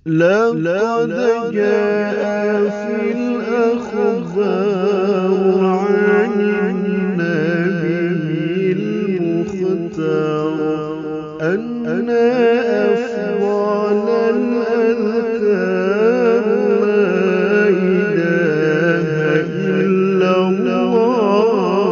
لقد جاء في الأخبار عن النبي المختار أن أفضل الأذكار لا إله إلا الله.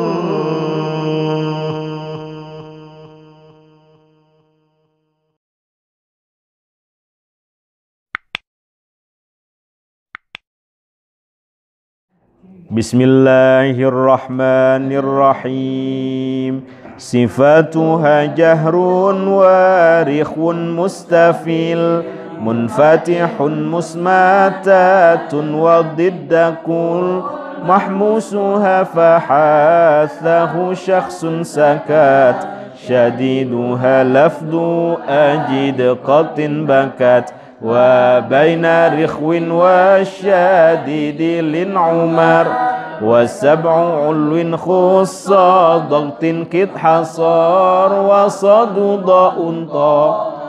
Bismillahirrahmanirrahim. Sifatuha jahrun warikhun mustafil munfatihun musmatatun wadiddakul mahmusuha fahathahu syakhsun sakat syadiduha lafdu ajid qatin bakat wa baina rikhwin wa syadidi lin umar wa sab'u ulwin khussa dagtin kit hasar wa sadu da'un ta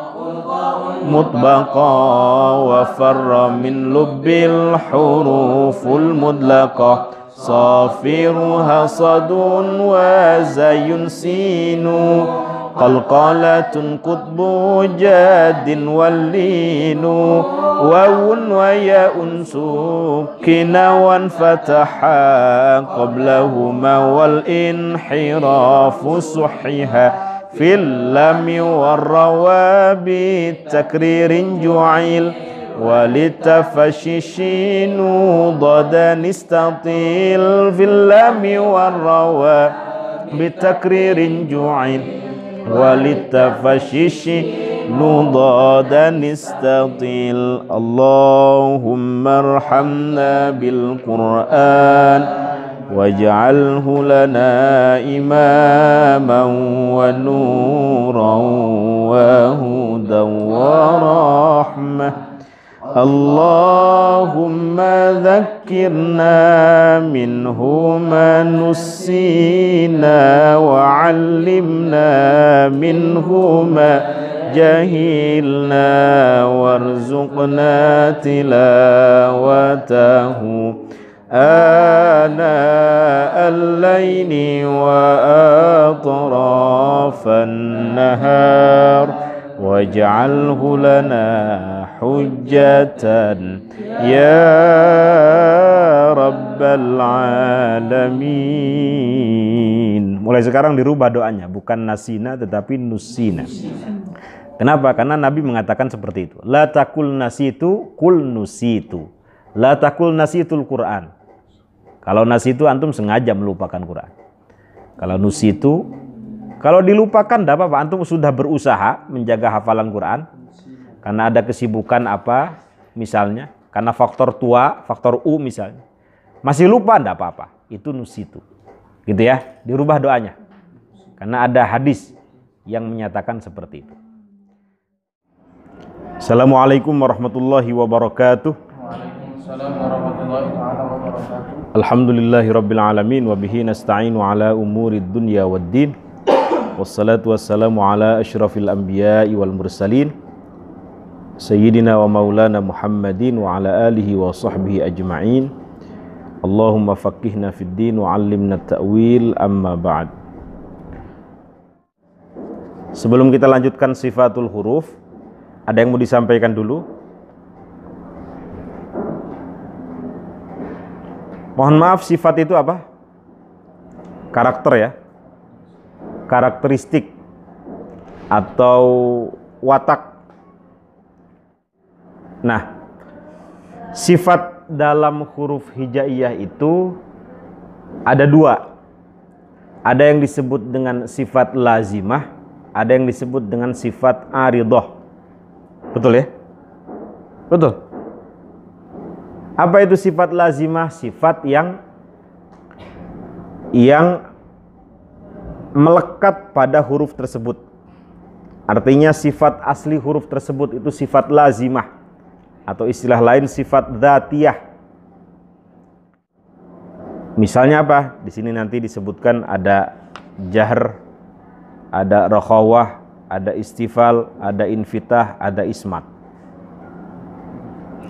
mutbaqa wa farra min lubbil huruful mudlaqa safiruha sadun wa zayun sinu qalqalatun qutbu jadin wallinu wawun wa ya'un sukina wan fataha qablahuma wal inhirafu suhiha fil lami warrawabi takririn ju'il walitafashishinu dadan istatil fil lami warrawabi takririn ju'il walitafashishi nudadan istatil. Allahumma arhamna bil Qur'an waj'alhu lana imaman wa nuran wa hudan wa rahmah. Allahumma dhakkirna minhu ma nussina wa 'allimna minhu ma jahilna warzuqna tilawatahu ana al-laili wa atrafan nahar waj'alhu lana hujjatan ya rabbal alamin. Mulai sekarang dirubah doanya, bukan nasina tetapi nusina. Kenapa? Karena Nabi mengatakan seperti itu. La takul nasitu kul nusitu. La takul nasitul Quran. Kalau nasitu antum sengaja melupakan Quran. Kalau nusitu, kalau dilupakan tidak apa-apa, antum sudah berusaha menjaga hafalan Quran karena ada kesibukan apa misalnya, karena faktor tua, faktor U misalnya, masih lupa tidak apa-apa, itu nusitu, gitu ya. Dirubah doanya karena ada hadis yang menyatakan seperti itu. Assalamualaikum warahmatullahi wabarakatuh. Waalaikumsalam warahmatullahi wabarakatuh. Alhamdulillahirabbil alamin wa bihi nasta'inu ala umurid dunya waddin. Wassalatu wassalamu ala asyrafil anbiya'i wal mursalin Sayyidina wa maulana Muhammadin wa ala alihi wa sahbihi ajma'in. Allahumma faqihna fid din wa 'allimna ta'wil, amma ba'd. Sebelum kita lanjutkan sifatul huruf, ada yang mau disampaikan dulu? Mohon maaf, sifat itu apa? Karakter ya, karakteristik atau watak. Nah, sifat dalam huruf hijaiyah itu ada dua. Ada yang disebut dengan sifat lazimah, ada yang disebut dengan sifat aridah. Betul ya? Betul. Apa itu sifat lazimah? Sifat yang melekat pada huruf tersebut. Artinya sifat asli huruf tersebut itu sifat lazimah, atau istilah lain sifat dzatiyah. Misalnya apa? Di sini nanti disebutkan ada jahr, ada rakhawah, ada istifal, ada infitah, ada ismat.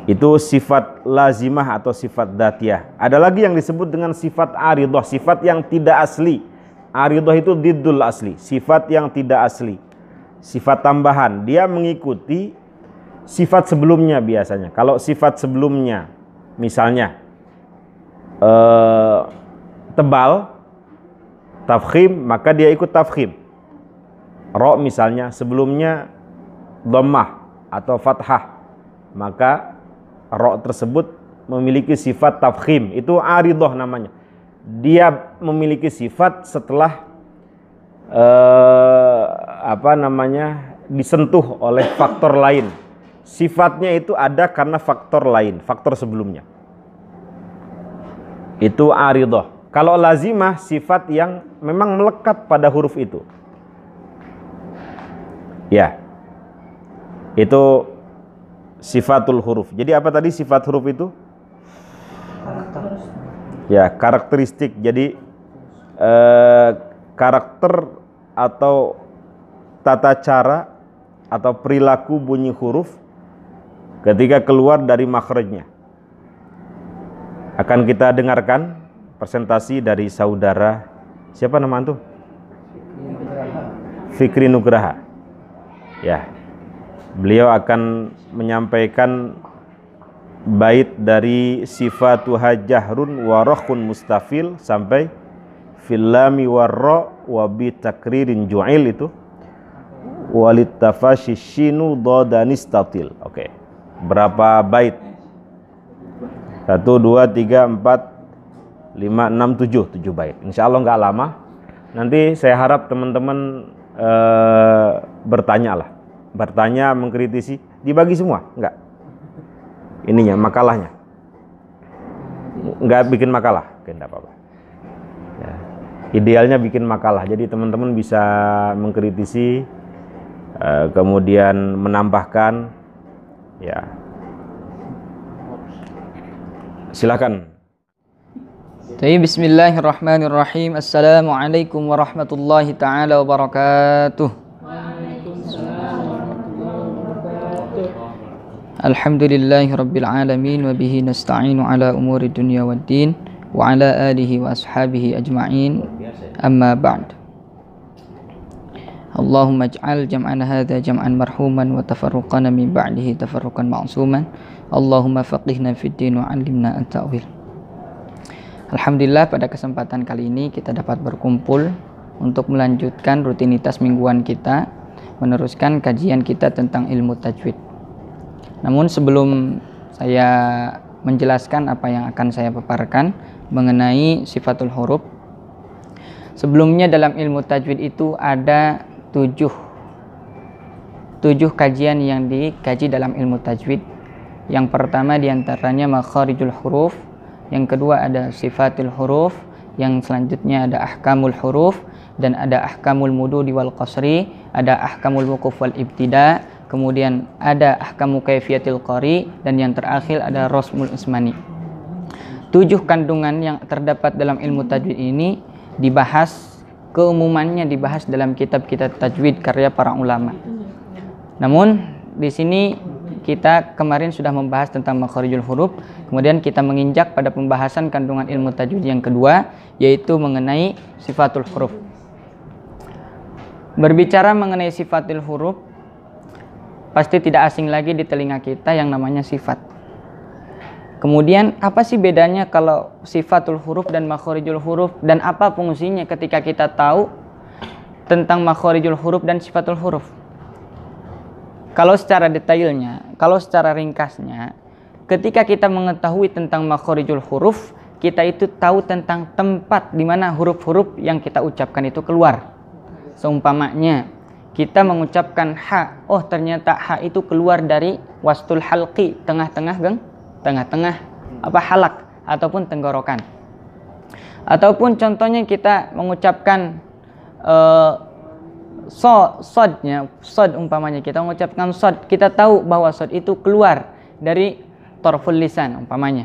Itu sifat lazimah atau sifat datiyah. Ada lagi yang disebut dengan sifat aridah, sifat yang tidak asli. Aridah itu diddul asli, sifat yang tidak asli, sifat tambahan. Dia mengikuti sifat sebelumnya biasanya. Kalau sifat sebelumnya misalnya tebal, tafkhim, maka dia ikut tafkhim. Ro misalnya sebelumnya dhammah atau fathah, maka ro tersebut memiliki sifat tafkhim. Itu aridah namanya. Dia memiliki sifat setelah disentuh oleh faktor lain. Sifatnya itu ada karena faktor lain, faktor sebelumnya. Itu aridah. Kalau lazimah, sifat yang memang melekat pada huruf itu. Ya, itu sifatul huruf. Jadi apa tadi sifat huruf itu? Ya, karakteristik. Jadi karakter atau tata cara atau perilaku bunyi huruf ketika keluar dari makhrajnya. Akan kita dengarkan presentasi dari saudara, siapa nama antum? Fikri Nugraha. Ya, beliau akan menyampaikan bait dari sifatuha jahrun wa rakhun mustafil sampai fillami warra wa bi takririn ju'il, itu walit tafashi shinu dodanistatil. Oke. Berapa bait? 1 2 3 4 5 6 7 bait. Insyaallah nggak lama. Nanti saya harap teman-teman bertanya, mengkritisi, dibagi semua, enggak? Ininya, makalahnya. Enggak bikin makalah, oke, enggak apa-apa. Ya. Idealnya bikin makalah, jadi teman-teman bisa mengkritisi, kemudian menambahkan, ya. Silakan. Bismillahirrahmanirrahim. Assalamualaikum warahmatullahi ta'ala wabarakatuh. Alhamdulillahi rabbil alamin wa bihi nasta'inu ala umuri dunya waddin wa ala alihi wa ashabihi ajma'in, amma ba'd. Allahumma ij'al jam'ana hadha jam'an marhuman wa tafarruqana min ba'dihi tafarruqan ma'suman. Allahumma faqihna fid din wa 'allimna at-ta'wil. Alhamdulillah, pada kesempatan kali ini kita dapat berkumpul untuk melanjutkan rutinitas mingguan kita, meneruskan kajian kita tentang ilmu tajwid. Namun sebelum saya menjelaskan apa yang akan saya paparkan mengenai sifatul huruf, sebelumnya dalam ilmu tajwid itu ada tujuh kajian yang dikaji dalam ilmu tajwid. Yang pertama diantaranya makharijul huruf, yang kedua ada sifatul huruf, yang selanjutnya ada ahkamul huruf, dan ada ahkamul mududi wal qasri, ada ahkamul wuquf wal ibtida, kemudian ada ahkamu kaifiyatil qari, dan yang terakhir ada rasmul ismani. 7 kandungan yang terdapat dalam ilmu tajwid ini dibahas, keumumannya dibahas dalam kitab-kitab tajwid karya para ulama. Namun di sini kita kemarin sudah membahas tentang makharijul huruf, kemudian kita menginjak pada pembahasan kandungan ilmu tajwid yang kedua, yaitu mengenai sifatul huruf. Berbicara mengenai sifatul huruf, pasti tidak asing lagi di telinga kita yang namanya sifat. Kemudian apa sih bedanya kalau sifatul huruf dan makharijul huruf, dan apa fungsinya ketika kita tahu tentang makharijul huruf dan sifatul huruf? Kalau secara detailnya, kalau secara ringkasnya, ketika kita mengetahui tentang makharijul huruf, kita itu tahu tentang tempat di mana huruf-huruf yang kita ucapkan itu keluar. Seumpamanya kita mengucapkan ha, oh ternyata ha itu keluar dari wastul halqi, tengah-tengah halak ataupun tenggorokan. Ataupun contohnya kita mengucapkan sod umpamanya, kita mengucapkan sod, kita tahu bahwa sod itu keluar dari torful lisan umpamanya.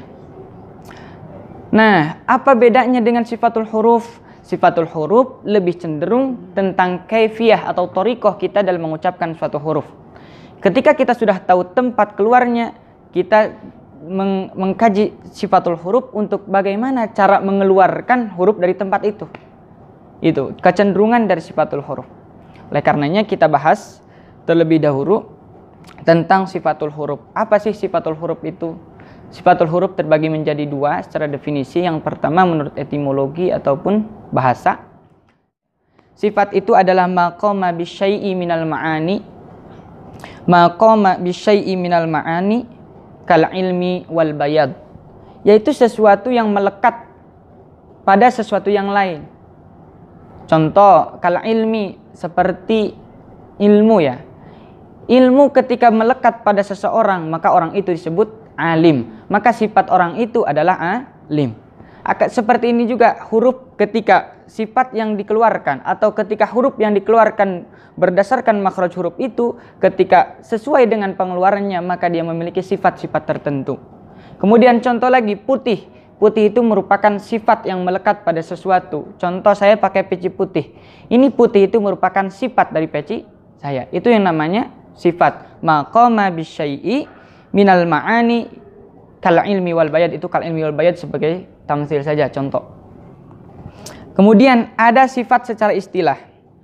Nah, apa bedanya dengan sifatul huruf? Sifatul huruf lebih cenderung tentang kaifiyah atau thariqah kita dalam mengucapkan suatu huruf. Ketika kita sudah tahu tempat keluarnya, kita mengkaji sifatul huruf untuk bagaimana cara mengeluarkan huruf dari tempat itu. Itu kecenderungan dari sifatul huruf. Oleh karenanya kita bahas terlebih dahulu tentang sifatul huruf. Apa sih sifatul huruf itu? Sifatul huruf terbagi menjadi dua secara definisi. Yang pertama menurut etimologi ataupun bahasa. Sifat itu adalah maqama bisyai'i minal ma'ani. Maqama bisyai'i minal ma'ani kal ilmi wal bayad. Yaitu sesuatu yang melekat pada sesuatu yang lain. Contoh, kal ilmi seperti ilmu ya. Ilmu ketika melekat pada seseorang, maka orang itu disebut alim. Maka sifat orang itu adalah alim. Seperti ini juga huruf, ketika sifat yang dikeluarkan atau ketika huruf yang dikeluarkan berdasarkan makhraj huruf itu, ketika sesuai dengan pengeluarannya, maka dia memiliki sifat-sifat tertentu. Kemudian contoh lagi, putih. Putih itu merupakan sifat yang melekat pada sesuatu. Contoh, saya pakai peci putih. Ini putih itu merupakan sifat dari peci saya. Itu yang namanya sifat. Maqama bisyai'i minal ma'ani kal ilmi wal bayad. Itu kal ilmi wal bayad sebagai tamtsil saja, contoh. Kemudian ada sifat secara istilah.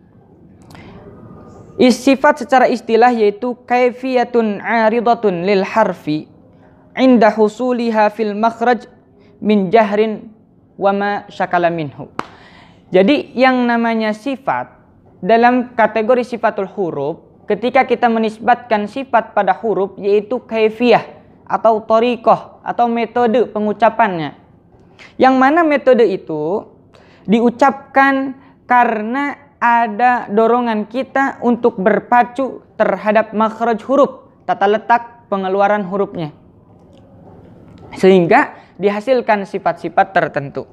Sifat secara istilah yaitu kaifiyatun 'aridatun lil harfi 'inda husuliha fil makhraj min jahrin wa ma syakala minhu. Jadi yang namanya sifat dalam kategori sifatul huruf, ketika kita menisbatkan sifat pada huruf, yaitu kaifiyah atau thariqah atau metode pengucapannya. Yang mana metode itu diucapkan karena ada dorongan kita untuk berpacu terhadap makhraj huruf, tata letak pengeluaran hurufnya, sehingga dihasilkan sifat-sifat tertentu.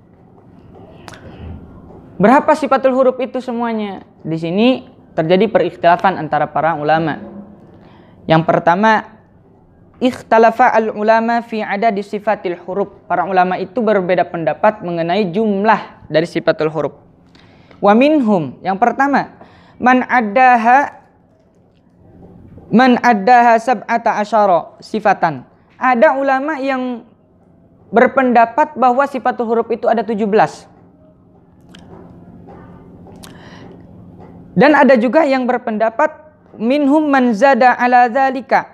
Berapa sifatul huruf itu semuanya? Di sini terjadi perikhtilafan antara para ulama. Yang pertama, ikhtalafa al-ulama fi adadi sifatil huruf. Para ulama itu berbeda pendapat mengenai jumlah dari sifatul huruf. Wa minhum, yang pertama, man addaha sab'ata asyara sifatan. Ada ulama yang berpendapat bahwa sifatul huruf itu ada 17. Dan ada juga yang berpendapat minhum man zada ala dzalika.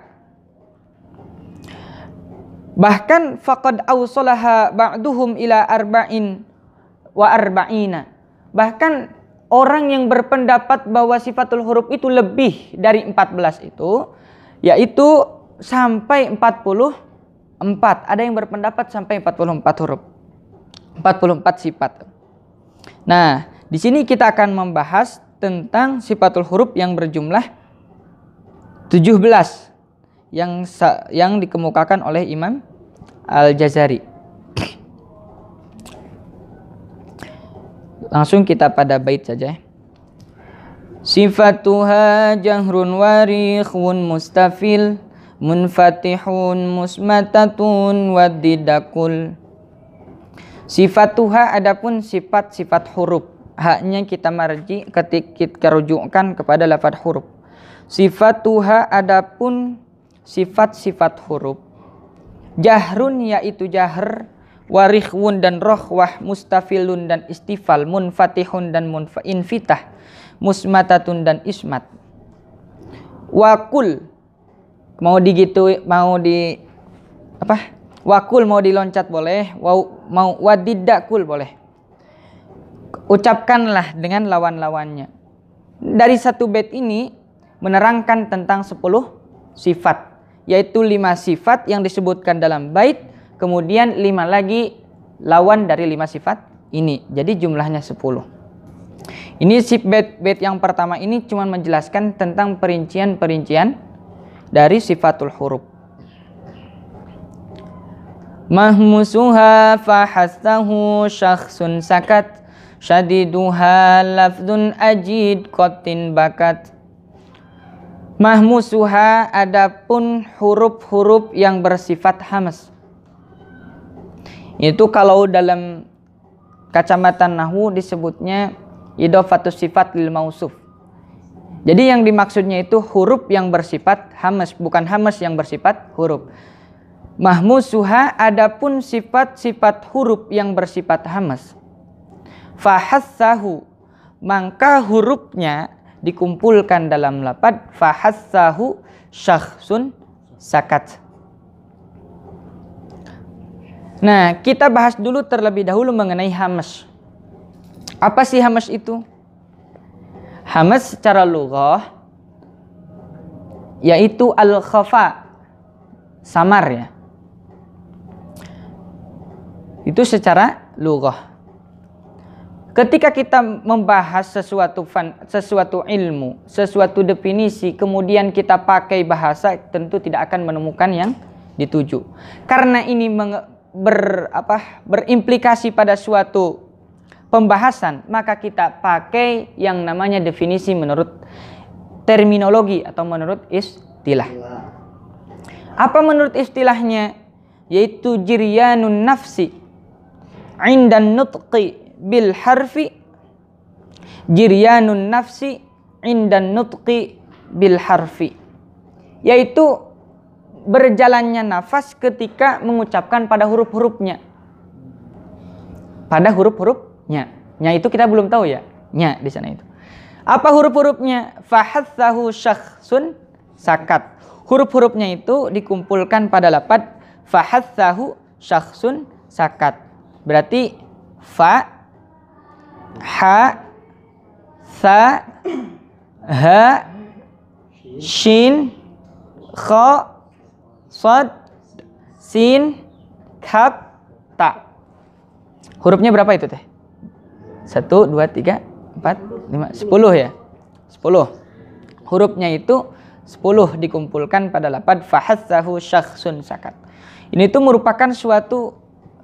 Bahkan faqad awsalaha ba'duhum ila arba'in wa arba'ina. Bahkan orang yang berpendapat bahwa sifatul huruf itu lebih dari 14 itu, yaitu sampai 44. Ada yang berpendapat sampai 44 huruf. 44 sifat. Nah, di sini kita akan membahas tentang sifatul huruf yang berjumlah 17 yang dikemukakan oleh Imam Al-Jazari. Langsung kita pada bait saja. Sifatuha jahrun warikhun mustafil munfatihun musmatatun wadidakul. Sifatuha, adapun sifat-sifat huruf. Haknya kita marji ketika rujukkan kepada lafaz huruf. Sifatuha, adapun sifat-sifat huruf. Jahrun, yaitu jahr, warikhun dan rohwah, mustafilun dan istifal, munfatihun dan infitah, musmatatun dan ismat. Wakul, mau wakul mau diloncat boleh, mau wadidakul boleh. Ucapkanlah dengan lawan-lawannya. Dari satu bait ini menerangkan tentang 10 sifat, yaitu 5 sifat yang disebutkan dalam bait, kemudian 5 lagi lawan dari 5 sifat ini. Jadi jumlahnya 10. Ini bait yang pertama ini cuma menjelaskan tentang perincian-perincian dari sifatul huruf. Mahmusuha fahastahu syakhsun sakat, syadiduha lafdun ajid qatin bakat. Mahmusuha, adapun huruf-huruf yang bersifat hamas. Itu kalau dalam kacamata nahwu disebutnya idhofatus sifat lil mausuf. Jadi yang dimaksudnya itu huruf yang bersifat hamas, bukan hamas yang bersifat huruf. Mahmusuha, adapun sifat-sifat huruf yang bersifat hamas. Fahassahu, maka hurufnya dikumpulkan dalam lafaz fahassahu syakhsun sakat. Nah, kita bahas dulu terlebih dahulu mengenai hamas. Apa sih hamas itu? Hamas secara lughah yaitu al-khafa, samar ya. Itu secara lughah. Ketika kita membahas sesuatu ilmu, sesuatu definisi, kemudian kita pakai bahasa, tentu tidak akan menemukan yang dituju. Karena ini berimplikasi pada suatu pembahasan, maka kita pakai yang namanya definisi menurut terminologi atau menurut istilah. Apa menurut istilahnya? Yaitu jiryanun nafsi indan nutqi bil harfi, jiryanun nafsi indan nutqi bil harfi, yaitu berjalannya nafas ketika mengucapkan pada huruf-hurufnya. Pada huruf-hurufnya. Nya itu kita belum tahu ya. Nya di sana itu. Apa huruf-hurufnya? Fahatsahu syakhsun sakat. Huruf-hurufnya itu dikumpulkan pada lafaz fahatsahu syakhsun sakat. Berarti fa, ha, sa, ha, shin, kha, sad, sin, kaf, ta. Hurufnya berapa itu teh? 1, 2, 3, 4, 5, 10 ya? 10. Hurufnya itu 10 dikumpulkan pada lafaz fahatsahu syakhsun sakat. Ini tuh merupakan suatu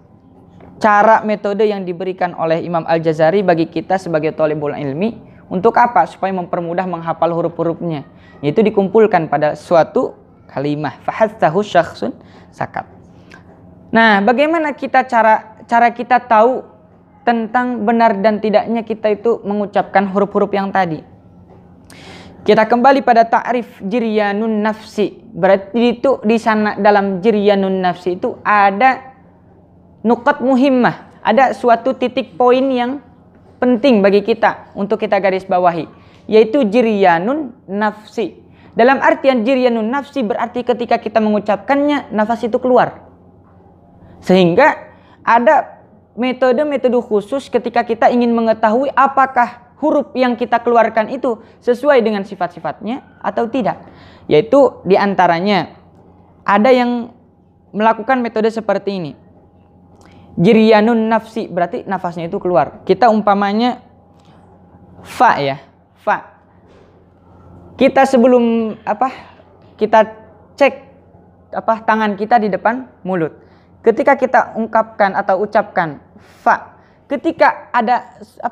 cara metode yang diberikan oleh Imam Al-Jazari bagi kita sebagai thalibul ilmi. Untuk apa? Supaya mempermudah menghafal huruf-hurufnya. Yaitu dikumpulkan pada suatu kalimah. Fahatsahu syakhsun sakat. Nah, bagaimana cara kita tahu tentang benar dan tidaknya kita itu mengucapkan huruf-huruf yang tadi? Kita kembali pada ta'rif jiryanun nafsi. Berarti itu di sana dalam jiryanun nafsi itu ada nuqat muhimmah, ada suatu titik poin yang penting bagi kita untuk kita garis bawahi, yaitu jiryanun nafsi. Dalam artian jiryanun nafsi berarti ketika kita mengucapkannya nafas itu keluar. Sehingga ada metode-metode khusus ketika kita ingin mengetahui apakah huruf yang kita keluarkan itu sesuai dengan sifat-sifatnya atau tidak. Yaitu diantaranya ada yang melakukan metode seperti ini. Jiryanun nafsi berarti nafasnya itu keluar. Kita umpamanya fa ya, fa. Kita sebelum kita cek tangan kita di depan mulut. Ketika kita ungkapkan atau ucapkan fa, ketika ada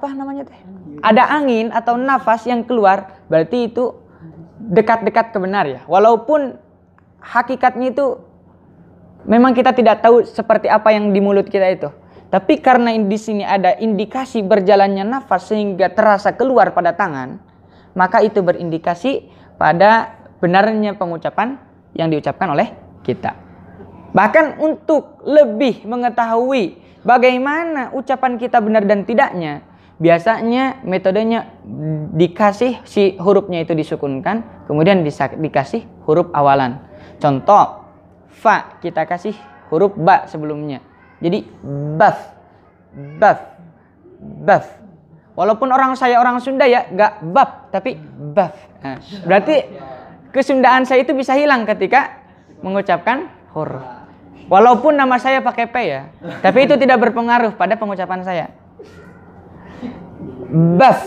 ada angin atau nafas yang keluar, berarti itu dekat-dekat ke benar ya. Walaupun hakikatnya itu memang kita tidak tahu seperti apa yang di mulut kita itu. Tapi karena di sini ada indikasi berjalannya nafas sehingga terasa keluar pada tangan, maka itu berindikasi pada benarnya pengucapan yang diucapkan oleh kita. Bahkan untuk lebih mengetahui bagaimana ucapan kita benar dan tidaknya, biasanya metodenya dikasih si hurufnya itu disukunkan, kemudian dikasih huruf awalan. Contoh, fa kita kasih huruf ba sebelumnya. Jadi baf, baf, baf. Walaupun orang Sunda ya gak bab tapi baf. Nah, berarti kesundaan saya itu bisa hilang ketika mengucapkan huruf. Walaupun nama saya pakai P ya, tapi itu tidak berpengaruh pada pengucapan saya. Baf,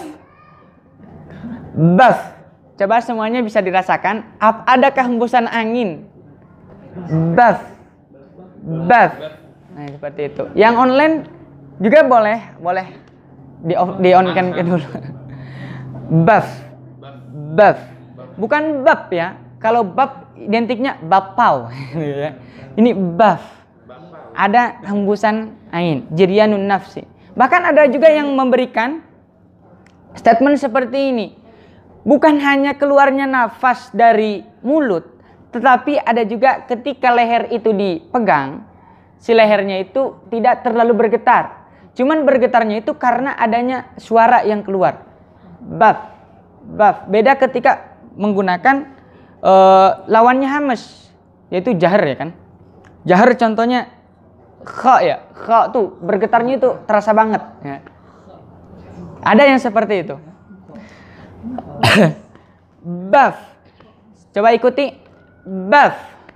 baf. Coba semuanya bisa dirasakan. Adakah hembusan angin? Baf, baf. Nah seperti itu. Yang online juga boleh di-on-kan dulu. Baf, baf. Bukan bab ya. Kalau bab identiknya bapau. Ini baf. Ada hembusan angin. Jiryanun nafsi. Bahkan ada juga yang memberikan statement seperti ini. Bukan hanya keluarnya nafas dari mulut, Tetapi ada juga ketika leher itu dipegang, si lehernya itu tidak terlalu bergetar. Cuman bergetarnya itu karena adanya suara yang keluar. Baf. Beda ketika menggunakan lawannya hamas, yaitu jahar ya kan. Jahar contohnya kha ya. Kha tuh bergetarnya itu terasa banget ya. Ada yang seperti itu. Baf. Coba ikuti. Baf.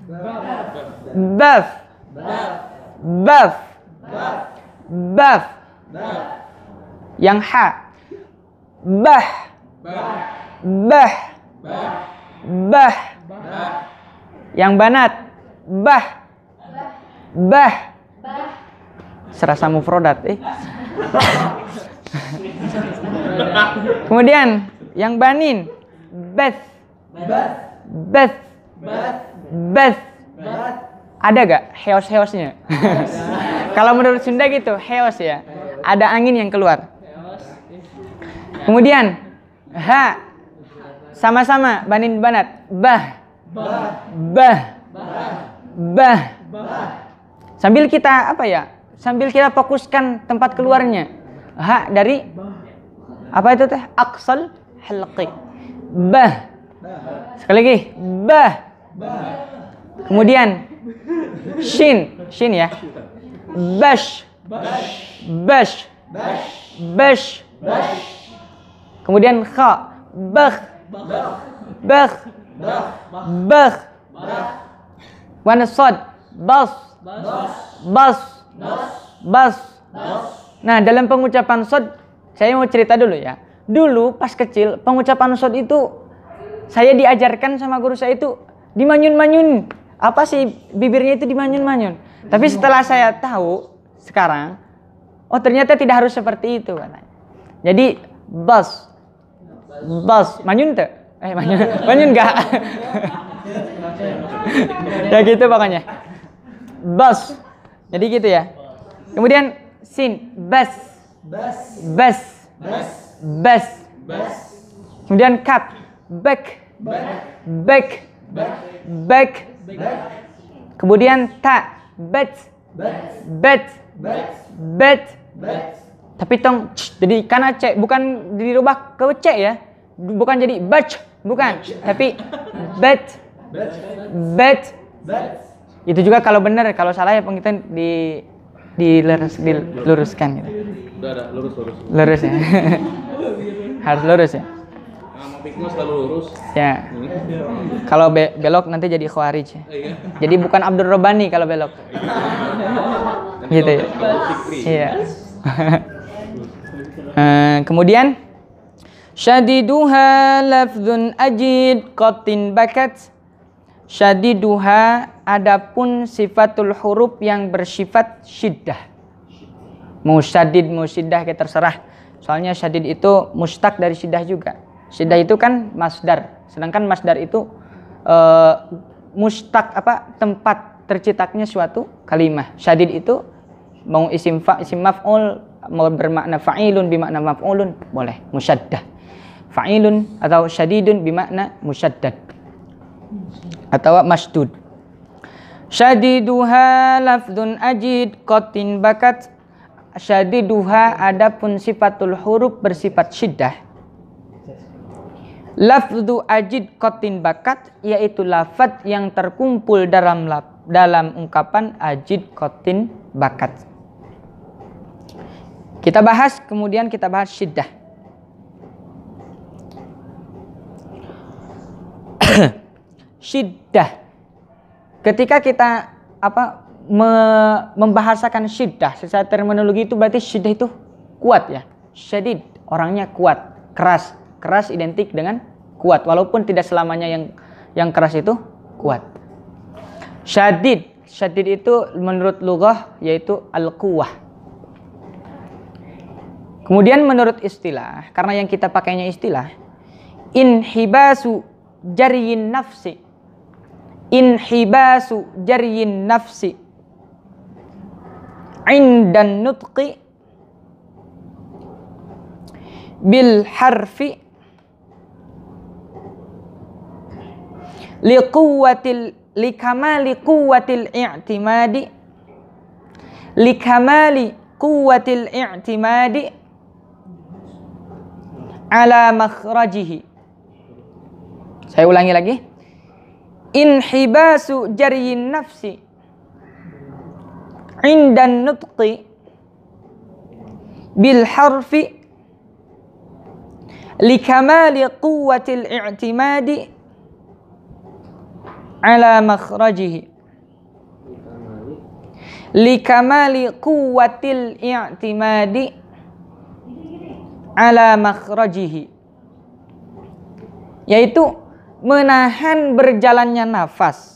Baf. Baf. Baf. Yang ha. Bah. Bah. Bah. Yang banat. Bah. Bah. Serasa mufrodat. Kemudian yang banin. Beth. Beth. Beth. Ada gak heos-heosnya? Kalau menurut Sunda gitu, heos ya. Ada angin yang keluar. Kemudian ha. Sama-sama banin banat. Bah. Bah. Bah. Sambil kita sambil kita fokuskan tempat keluarnya. Ha dari apa itu teh? Aqsal halqi. Bah. Sekali lagi. Bah. Kemudian shin ya. Bash. Bash. Bash. Kemudian kha. Bakh. Bakh. Bakh. Wan sad. Bas. Bas. Bas. Nah, dalam pengucapan sod saya mau cerita dulu ya. Dulu pas kecil pengucapan sod itu saya diajarkan sama guru saya itu dimanyun-manyun. Apa sih bibirnya itu dimanyun-manyun. Tapi setelah saya tahu sekarang, oh ternyata tidak harus seperti itu katanya. Jadi bas, manyun tuh, manyun enggak? Ya gitu pokoknya. Bas, jadi gitu ya. Kemudian sin, bas, kemudian kap, back. Kemudian ta, bet. Tapi tong, jadi karena c bukan dirubah ke c ya, bukan jadi bach, bukan, tapi bet. Itu juga kalau benar, kalau salah ya kita diluruskan gitu. Udah, lurus. Lurus ya. Harus lurus ya. Sama Pikma selalu lurus. Ya. Kalau belok nanti jadi khawarij ya. Jadi bukan Abdur Rabbani kalau belok. Gitu ya. Iya. Kemudian syadiduha lafdzun ajid qatin bakat. Syadiduha adapun sifatul huruf yang bersifat syiddah. Mau syadid mau syiddah kita terserah. Soalnya syadid itu mustaq dari syiddah juga. Syiddah itu kan masdar. Sedangkan masdar itu mustaq tempat tercetaknya suatu kalimah. Syadid itu mau isim maf'ul, mau bermakna fa'ilun bimakna maf'ulun boleh musyaddah. Fa'ilun atau syadidun bimakna musyaddad atau masdud. Syadiduha lafdzun ajid qatin bakat. Syadiduha adapun sifatul huruf bersifat syiddah. Lafdzu ajid qatin bakat yaitu lafaz yang terkumpul dalam ungkapan ajid qatin bakat. Kita bahas kemudian kita bahas syiddah. Syiddah. Ketika kita membahasakan syiddah secara terminologi itu berarti syiddah itu kuat ya. Syadid orangnya kuat, keras identik dengan kuat walaupun tidak selamanya yang keras itu kuat. Syadid itu menurut lughah yaitu al-quwwah. Kemudian menurut istilah, karena yang kita pakainya istilah, inhibasu jaryin nafsi. Inhibasu jaryin nafsi indan nutqi bil harfi likamali quwwatil i'timadi, likamali quwwatil i'timadi ala makhrajihi. Saya ulangi lagi. Inhibasu jaryin nafsi indan nutqi bil harfi likamali quwwatil i'timadi ala makhrajihi. Likamali quwwatil i'timadi ala makhrajihi, yaitu menahan berjalannya nafas.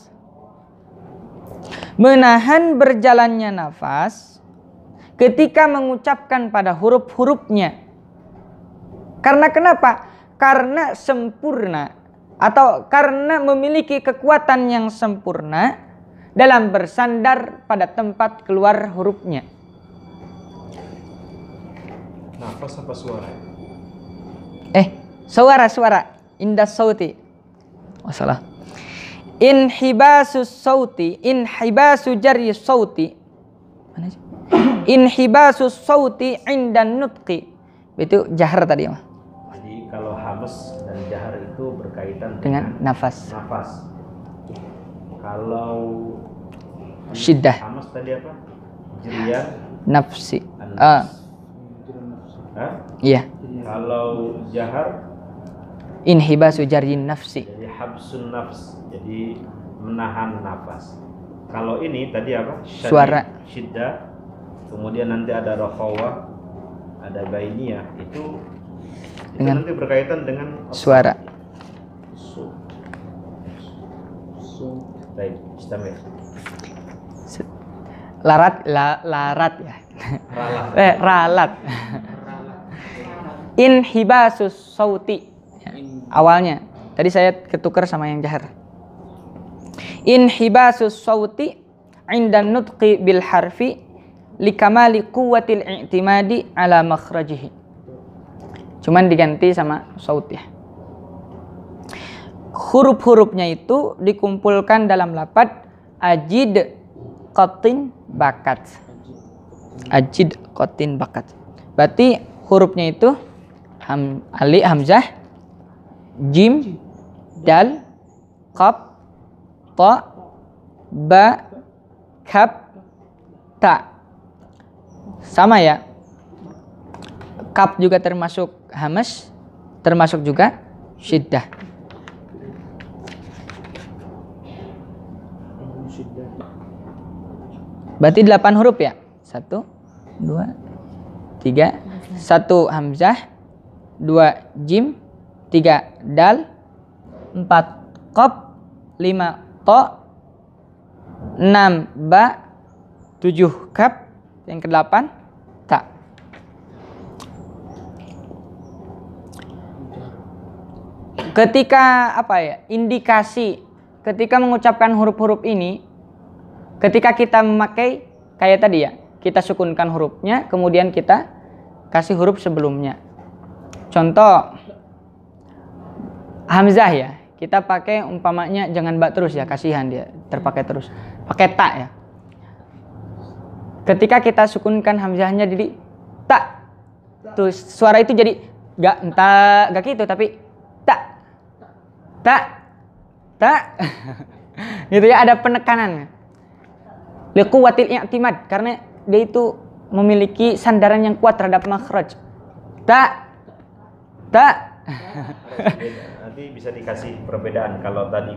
Menahan berjalannya nafas ketika mengucapkan pada huruf-hurufnya. Karena kenapa? Karena sempurna atau karena memiliki kekuatan yang sempurna dalam bersandar pada tempat keluar hurufnya. Nafas apa suara? Suara. Indah sauti. Oh, salah. Inhibasu sauti, inhibasu jari sauti. Mana sih? Inhibasu sauti indan nutqi. Itu jahar tadi, mah. Jadi kalau hamas dan jahar itu berkaitan Dengan nafas. nafas. Kalau Syiddah. hamas tadi apa? Jerian. Nafsi. Iya. Kalau jahar Inhibasu jaryin nafsi. jadi habsun nafs, jadi menahan nafas. Kalau ini tadi apa? Syadid, Suara. Syiddah. Kemudian nanti ada rakhawah, ada bainiyah. Itu Dengan nanti berkaitan dengan suara. Baik, istamir. Larat ya. Ralat. Inhibasus sauti. Ya, awalnya. Tadi saya ketukar sama yang jahar. Inhibasus sauti indan nutqi bil harfi likamali quwwatil i'timadi ala makhrajihi. Cuman diganti sama saut ya. Huruf-hurufnya itu dikumpulkan dalam lafaz ajid qatin bakat. Ajid qatin bakat. Berarti hurufnya itu alif, hamzah, jim, dal, qaf, ta, ba, kaf, ta. Sama ya. Kaf juga termasuk hamas, termasuk juga syiddah. Berarti 8 huruf ya. 1, 2, 3. 1 hamzah, 2 jim, 3 dal, 4 qaf, 5 ta, 6 ba, 7 kaf, yang ke-8 ta. Ketika indikasi ketika mengucapkan huruf-huruf ini, ketika kita memakai kayak tadi ya, kita sukunkan hurufnya, kemudian kita kasih huruf sebelumnya. Contoh hamzah ya, kita pakai umpamanya jangan ba terus ya, kasihan dia terpakai terus, pakai ta ya. Ketika kita sukunkan hamzahnya jadi ta, tuh suara itu jadi gak gitu, tapi ta gitu ya, ada penekanannya. Liquwatil i'timad, karena dia itu memiliki sandaran yang kuat terhadap makhraj. Ta. Nanti bisa dikasih perbedaan. Kalau tadi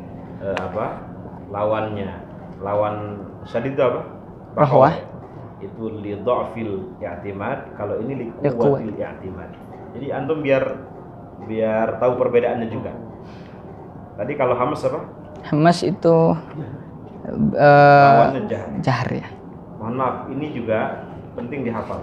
lawan syadid itu apa? Rahwah. Itu li dha'fil i'timad, kalau ini li quwwatil i'timad. Jadi antum biar tahu perbedaannya juga. Tadi kalau hamas apa? Hamas itu lawannya jahar ya. Mohon maaf, ini juga penting dihafal.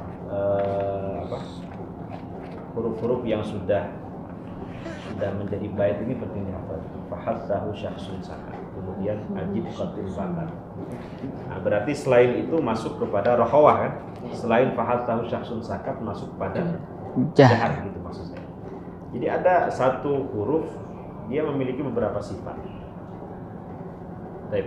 Huruf-huruf yang sudah menjadi bait ini penting dihafal. Fahasahu syakhsun sakat. Kemudian ajib qatil bakat. Nah, berarti selain itu masuk kepada rakhawah kan? Selain fahasahu syakhsun sakat masuk pada jahar gitu maksud saya. Jadi ada satu huruf dia memiliki beberapa sifat. Baik.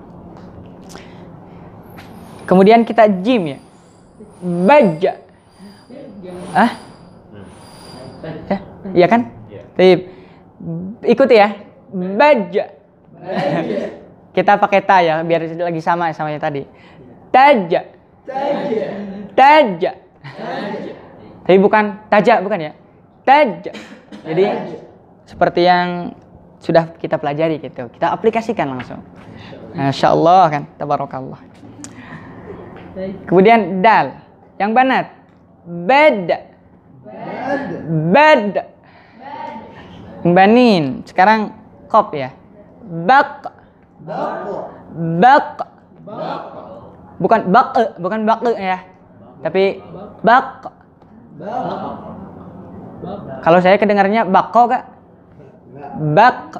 Kemudian kita jim ya. Baja. Ah? Ya, iya kan? Ya. Baik. Ikuti ya. Baja. Kita pakai ta ya, biar lagi sama yang tadi. Taja. Taja. Tapi bukan taja, bukan ya. Taja. Jadi seperti yang sudah kita pelajari gitu. Kita aplikasikan langsung. Masya Allah kan, tabarakallah. Kemudian dal. Yang banat. Bad. Yang banin. Sekarang kop ya. Bak. Bukan bak ya. Tapi bak. Kalau saya kedengarannya bako kak. Bak.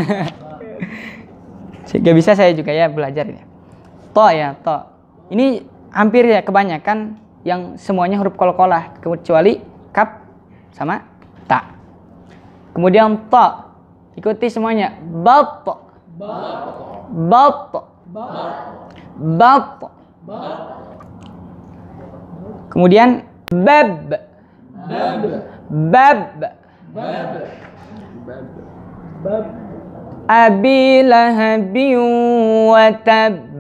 Gak bisa saya juga ya belajar ya. To ya, to. Ini hampir ya kebanyakan yang semuanya huruf qalqalah kecuali kaf sama ta. Kemudian ta. Ikuti semuanya. Bat. Kemudian bab. Abi lahabi wa tab.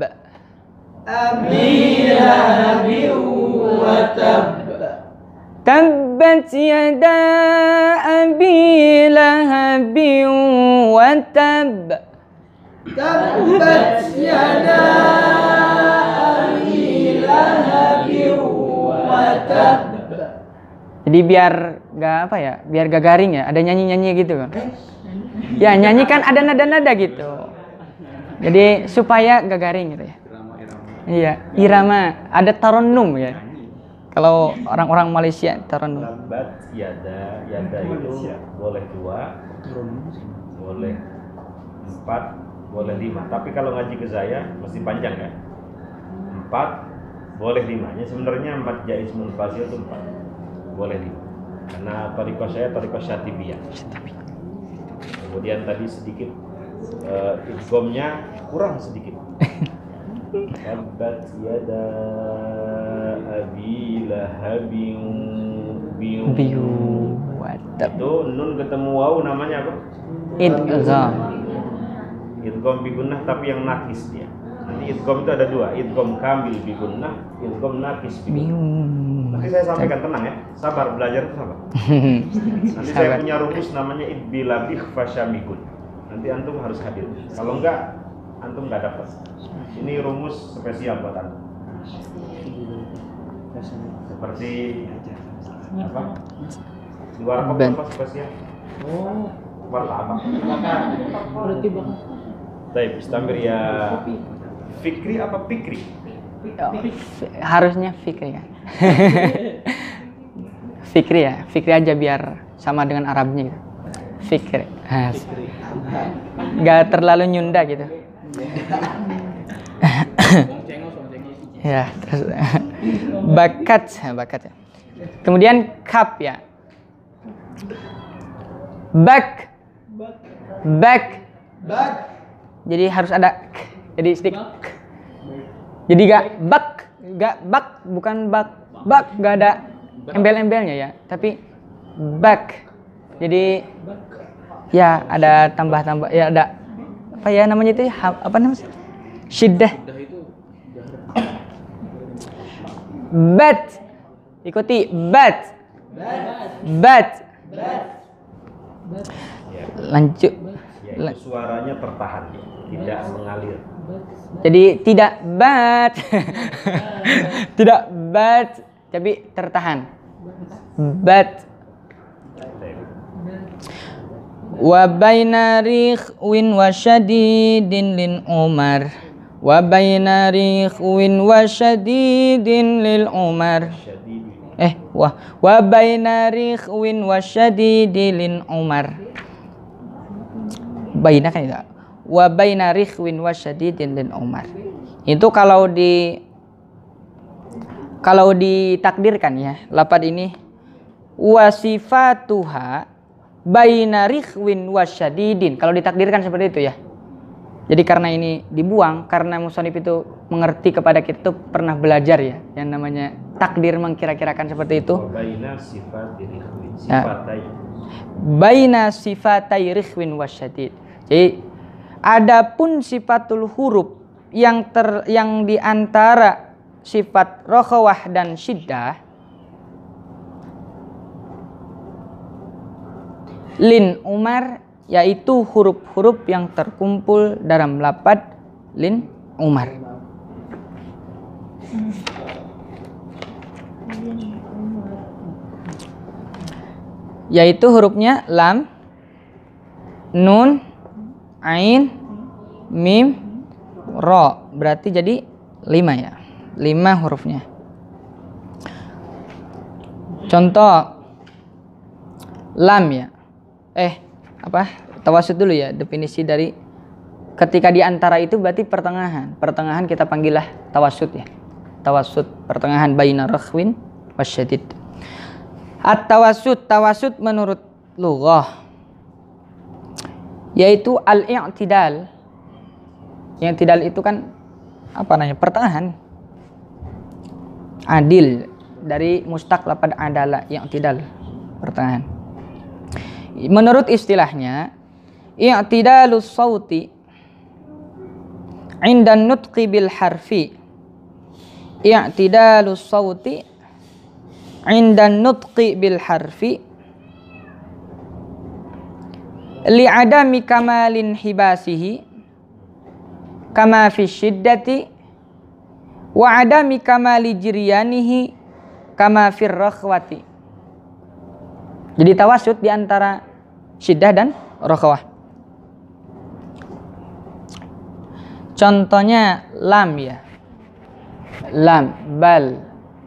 Tabbat yada abi lahabi wa tab. Jadi biar gak apa ya, biar gak garing ya, ada nyanyi-nyanyi gitu kan. Ya nyanyi kan ada nada-nada gitu. Jadi supaya gak garing gitu ya. Iya, irama, ada taronnum ya. Kalau orang-orang Malaysia taronnum. Lambat yada itu boleh 2, boleh 4, boleh 5. Tapi kalau ngaji ke saya mesti panjang ya. 4 boleh 5-nya. Sebenarnya 4 jaiz munfasil itu 4. Boleh 5. Karena tariqah saya tariqah syatibiyah. Kemudian tadi sedikit idghamnya kurang sedikit. Tabbat yada abi lahabin biu. Itu nun ketemu waw namanya apa? Idgham. Idgham bi gunnah tapi yang nakis dia. Nanti idgham itu ada 2, idgham kamil bi gunnah, idgham nakis bi gunnah. Nanti saya sampaikan, tenang ya. Sabar, belajar itu sabar. Nanti saya punya rumus namanya idbila bi fasyamigun. Nanti antum harus hadir. Kalau enggak antum enggak dapat. Ini rumus spesial buat antum. Seperti apa? Di warkop apa spesial? Warkop. Berarti bang. Baik, istamir ya. Fikri apa pikri? Harusnya fikri kan. Fikri ya, fikri aja biar sama dengan Arabnya gitu. Fikri. Gak terlalu nyunda gitu. Ya, terus bakat ya. Kemudian kap ya. Back. Jadi harus ada k. Jadi sedikit. Jadi gak bak, bukan bak, gak ada embel-embelnya ya, tapi back. Jadi ya ada tambah ya, ada apa ya namanya itu, apa namanya, syiddah. Bat, ikuti bat. Lanjut. Ya, itu suaranya tertahan, tidak mengalir. Jadi tidak bat. Tidak bat, tapi tertahan. Bat. Wa baina rikhwin wa syadidin lin Umar. Wa baina rikhwin wa syadidin lil Umar. Wa baina rikhwin wa syadidin lin Umar. Baina kan itu. Wa baina rikhwin wa syadidin lin Umar. Itu kalau ditakdirkan ya, lafaz ini wasifatuha baina rikhwin wa syadidin. Kalau ditakdirkan seperti itu ya. Jadi karena ini dibuang, karena musonif itu mengerti kepada kita tuh pernah belajar ya, yang namanya takdir mengkira-kirakan seperti itu. Baina sifatai rikhwin, Ya. Baina sifatai rikhwin wasyadid. Jadi adapun sifatul huruf yang di antara sifat rokhawah dan syiddah, lin Umar, yaitu huruf-huruf yang terkumpul dalam lafaz lin Umar. Yaitu hurufnya lam, nun, ain, mim, ro. Berarti jadi 5 ya. 5 hurufnya. Contoh lam ya. Tawasud dulu ya, definisi dari ketika di antara itu berarti pertengahan. Pertengahan kita panggillah tawasud ya. Tawasud, pertengahan baina rakhwin wasyadid. At-tawasud, tawasud menurut lughah yaitu al-i'tidal. I'tidal itu kan apa namanya? Pertengahan. Adil dari mustaq lafaz adala, i'tidal, pertengahan. Menurut istilahnya, i'tidalus sauti 'inda nutqi bil harfi. I'tidalus sauti 'inda nutqi bil harfi li'adami kamalin hibasihi kama fi syiddati wa 'adami kamali jiryanihi kama fir rakhwati. Jadi tawasud di antara syiddah dan rokhawah. Contohnya lam ya. Lam, bal.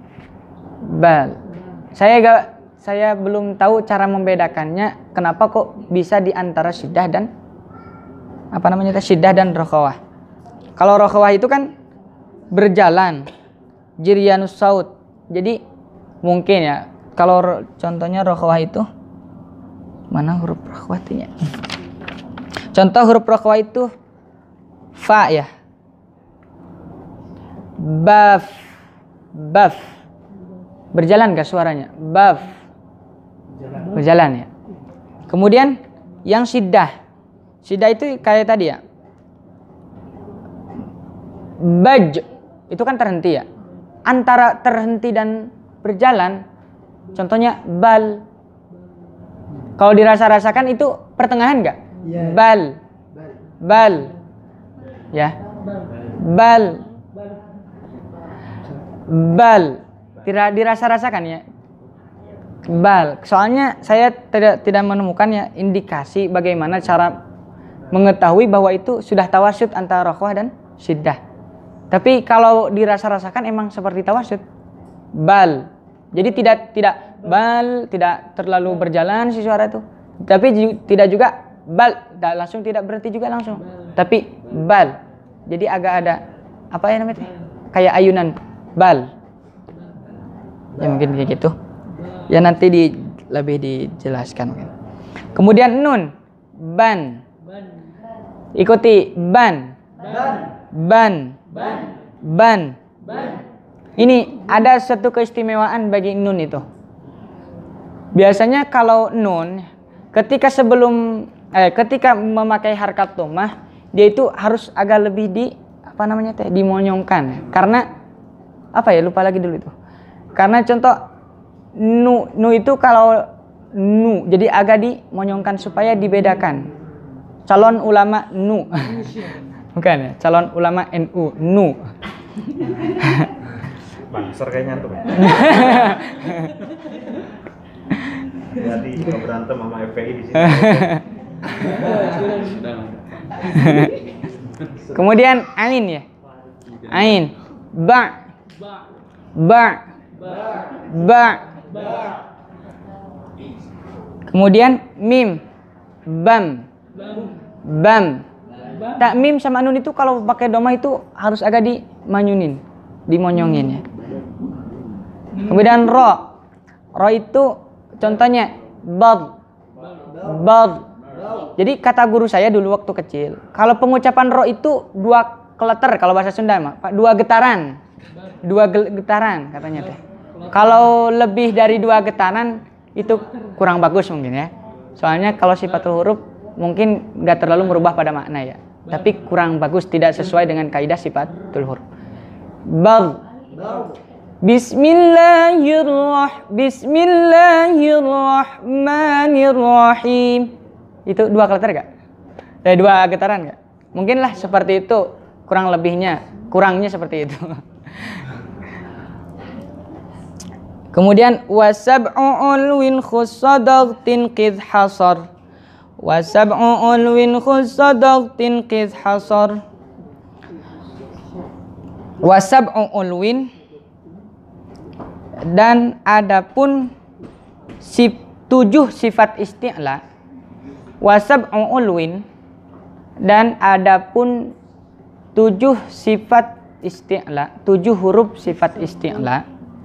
Saya belum tahu cara membedakannya. Kenapa kok bisa di antara syiddah dan syiddah dan rokhawah. Kalau rokhawah itu kan berjalan, jiryanus saut. Jadi mungkin ya, kalau contohnya rokhawah itu mana huruf rokhawatinya? Contoh huruf rokhawah itu fa ya, baf, baf. Berjalan gak suaranya? Baf. Berjalan ya. Kemudian yang syiddah. Syiddah itu kayak tadi ya. Baj. Itu kan terhenti ya. Antara terhenti dan berjalan, contohnya bal. Kalau dirasa-rasakan itu pertengahan enggak? Yeah. Bal. Bal. Ya. Bal. Bal. Tidak dirasa-rasakan ya. Bal. Soalnya saya tidak menemukan ya indikasi bagaimana cara mengetahui bahwa itu sudah tawasud antara rokhawah dan syiddah. Tapi kalau dirasa-rasakan emang seperti tawasud. Bal. Jadi tidak bal, tidak terlalu berjalan si suara itu. Tapi tidak juga bal, langsung tidak berhenti juga langsung. Tapi bal. Jadi agak ada apa ya namanya? Kayak ayunan bal. Ya mungkin kayak gitu. Ya nanti lebih dijelaskan. Kemudian nun, ban. Ikuti ban. Ban. Ban. Ini ada satu keistimewaan bagi nun itu. Biasanya kalau nun ketika ketika memakai harkat dhammah, dia itu harus agak lebih dimonyongkan. Karena apa ya? Lupa lagi dulu itu. Karena contoh nu itu kalau nu jadi agak dimonyongkan supaya dibedakan. Calon ulama nu. Bukan ya? Calon ulama NU nu. Banser kayaknya tuh. Jadi kalau berantem sama FPI di sini. Kemudian ain ya. Ain. Ba. Kemudian mim. Bam. Tak mim sama nun itu kalau pakai dhammah itu harus agak dimonyongin ya. Kemudian ro itu contohnya bad. Jadi kata guru saya dulu waktu kecil, kalau pengucapan ro itu 2 kleter kalau bahasa Sunda mah, 2 getaran. 2 getaran katanya teh. Kalau lebih dari 2 getaran itu kurang bagus mungkin ya. Soalnya kalau sifatul huruf mungkin nggak terlalu merubah pada makna ya. Tapi kurang bagus, tidak sesuai dengan kaidah sifatul huruf. Bismillahirrahmanirrahim. Itu 2 kleter gak? 2 getaran gak? Mungkin lah seperti itu, kurang lebihnya, kurangnya seperti itu. Kemudian wasab'u ulwin khussadaqtin qidh hasar. Wasab'u ulwin khussadaqtin qidh hasar. Wasab'u ulwin, dan adapun 7 sifat isti'la. Wasab'u ulwin, dan adapun 7 sifat isti'la, 7 huruf sifat isti'la.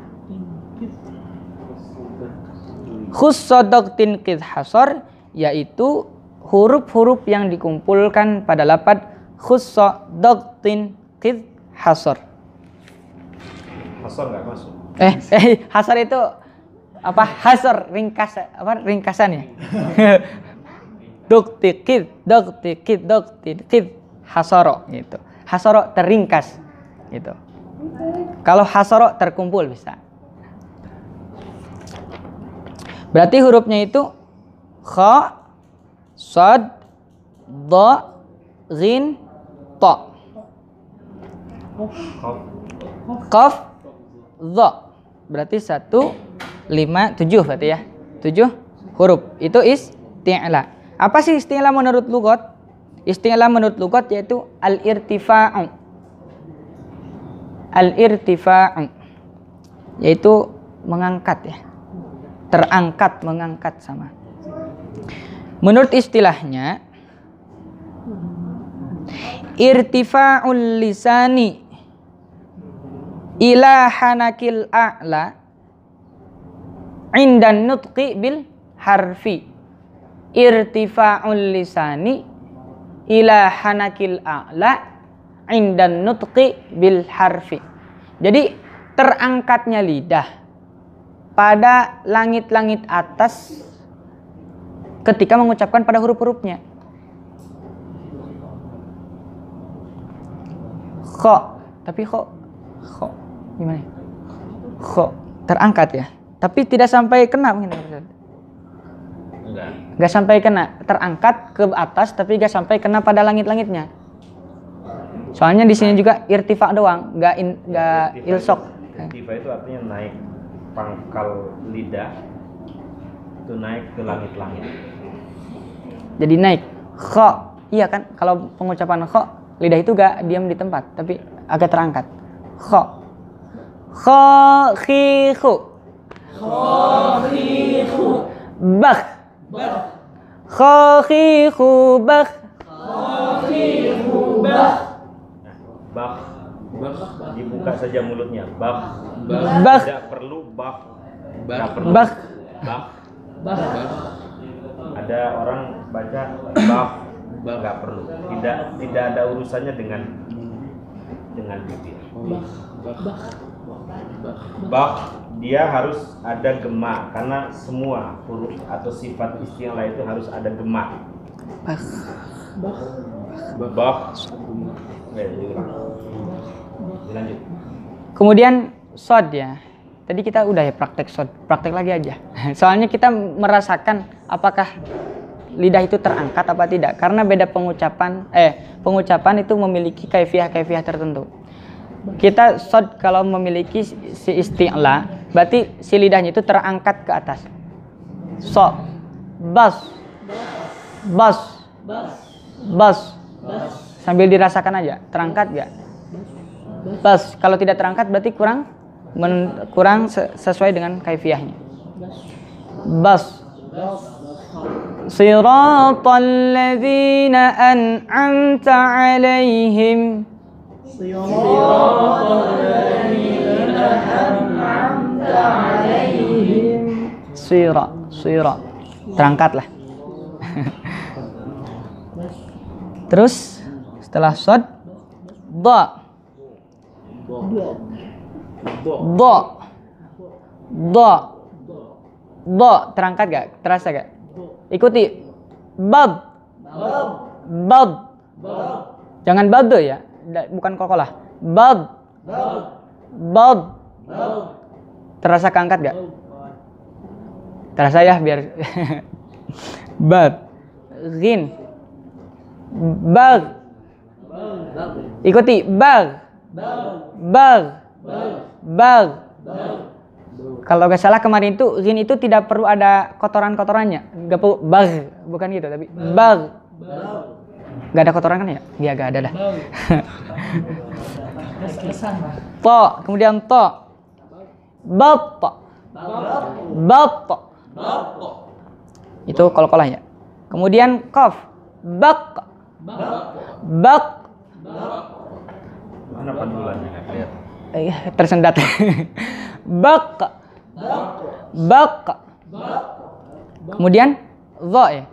Khussadaqtin qidh hasar, yaitu huruf-huruf yang dikumpulkan pada lafaz khussadaqtin qidh hasar. Hasar nggak masuk. Hasar itu apa? Hasar ringkasan ya. Doktikid hasaro gitu. Hasaro terringkas gitu. Kalau hasaro terkumpul bisa. Berarti hurufnya itu kha, shad, dha, ghin, ta. Qaf, dha. Berarti 1, 5, 7 berarti ya. 7 huruf. Itu isti'la. Apa sih isti'la menurut lugat? Isti'la menurut lugat yaitu al-irtifa'u. Al-irtifa'u, yaitu mengangkat ya. Terangkat, mengangkat sama. Menurut istilahnya, irtifa'ul lisani ila hanakil a'la indan nutqi bil harfi. Irtifa'ul lisani ila hanakil a'la indan nutqi bil harfi. Jadi terangkatnya lidah pada langit-langit atas ketika mengucapkan pada huruf-hurufnya. Kho, tapi kho gimana? Kho terangkat ya, tapi tidak sampai kena mungkin. Enggak sampai kena, terangkat ke atas tapi enggak sampai kena pada langit-langitnya. Soalnya di sini juga irtifa doang, enggak ilsok. Irtifa itu artinya naik. Pangkal lidah itu naik ke langit-langit. Jadi naik. Kho, iya kan? Kalau pengucapan kho, lidah itu gak diam di tempat, tapi agak terangkat. Kho, kho, khi, khu, bakh, kho, khi, khu, bakh, bakh. Dibuka saja mulutnya. Bakh. Tidak perlu bakh. Bakh. Ada orang baca bakh, nggak perlu. Tidak ada urusannya dengan bibir. Bakh dia harus ada gema, karena semua huruf atau sifat isti'la itu harus ada gema. Bakh. Lanjut. Kemudian shod ya. Tadi kita udah ya praktek shod, praktek lagi aja. Soalnya kita merasakan apakah lidah itu terangkat apa tidak. Karena beda pengucapan itu memiliki kaifiah tertentu. Kita shod kalau memiliki si isti'la, berarti si lidahnya itu terangkat ke atas. So, bas, sambil dirasakan aja, terangkat gak? Bas, kalau tidak terangkat berarti kurang sesuai dengan kaifiahnya. Bas. Siratal ladzina an'amta 'alaihim. Sira. Terangkatlah. Terus setelah sod, do, do, do, do, terangkat gak? Terasa gak? Ikuti, bab, bab, jangan bab ya, bukan kolkolah, bab, bab, terasa keangkat gak? Terasa ya biar bab, ghin, bag, ikuti bag, bag, bag. Kalau gak salah kemarin itu ghin itu tidak perlu ada kotoran-kotorannya, gak perlu bag, bukan gitu, tapi bag. Gak ada kotoran kan ya? Iya gak ada dah. To, kemudian to, bato, bato. Itu kol-kolah ya. Kemudian kof, bak, bak. Mana pandulannya? Tersendat. Bak, bak. Kemudian zo ya.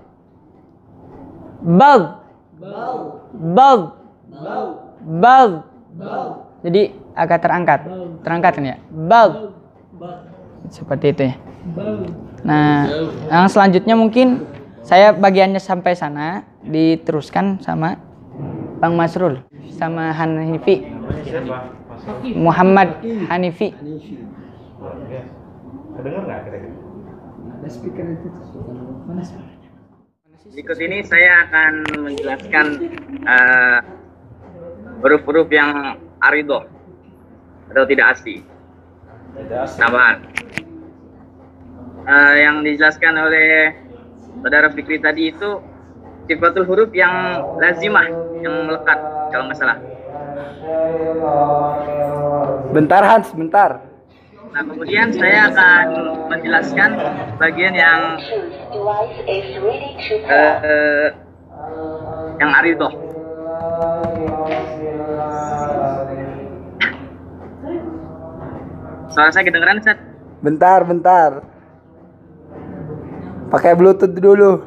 Bag, bag, bag. Jadi agak terangkat kan ya. Bag. Seperti itu ya. Nah, yang selanjutnya mungkin saya bagiannya sampai sana diteruskan sama Bang Masrul sama Hanifi. Muhammad Hanifi. Dengar nggak kira-kira? Berikut ini saya akan menjelaskan huruf-huruf yang aridoh atau tidak asli. Tambahan. Yang dijelaskan oleh Saudara Fikri tadi itu sifatul huruf yang lazimah, yang melekat kalau nggak salah. Bentar Hans, bentar. Nah, kemudian saya akan menjelaskan bagian yang aridoh. Suara saya kedengeran, Ustaz? Bentar, bentar. Pakai Bluetooth dulu.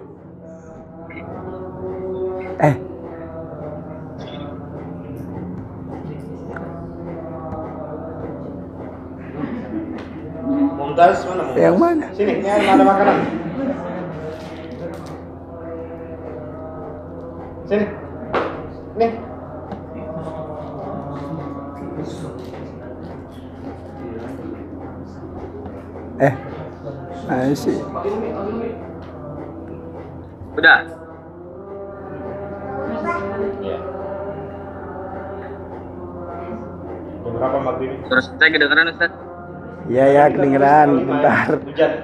Mumtaz mana? Mumtaz? Yang mana? Sini, ini ada makanan. Sini. Nih. Sih. Udah. Iya. Jam berapa maghrib? Suara saya kedengeran, Ustaz? Iya ya, kedengeran. Bentar. Hujan.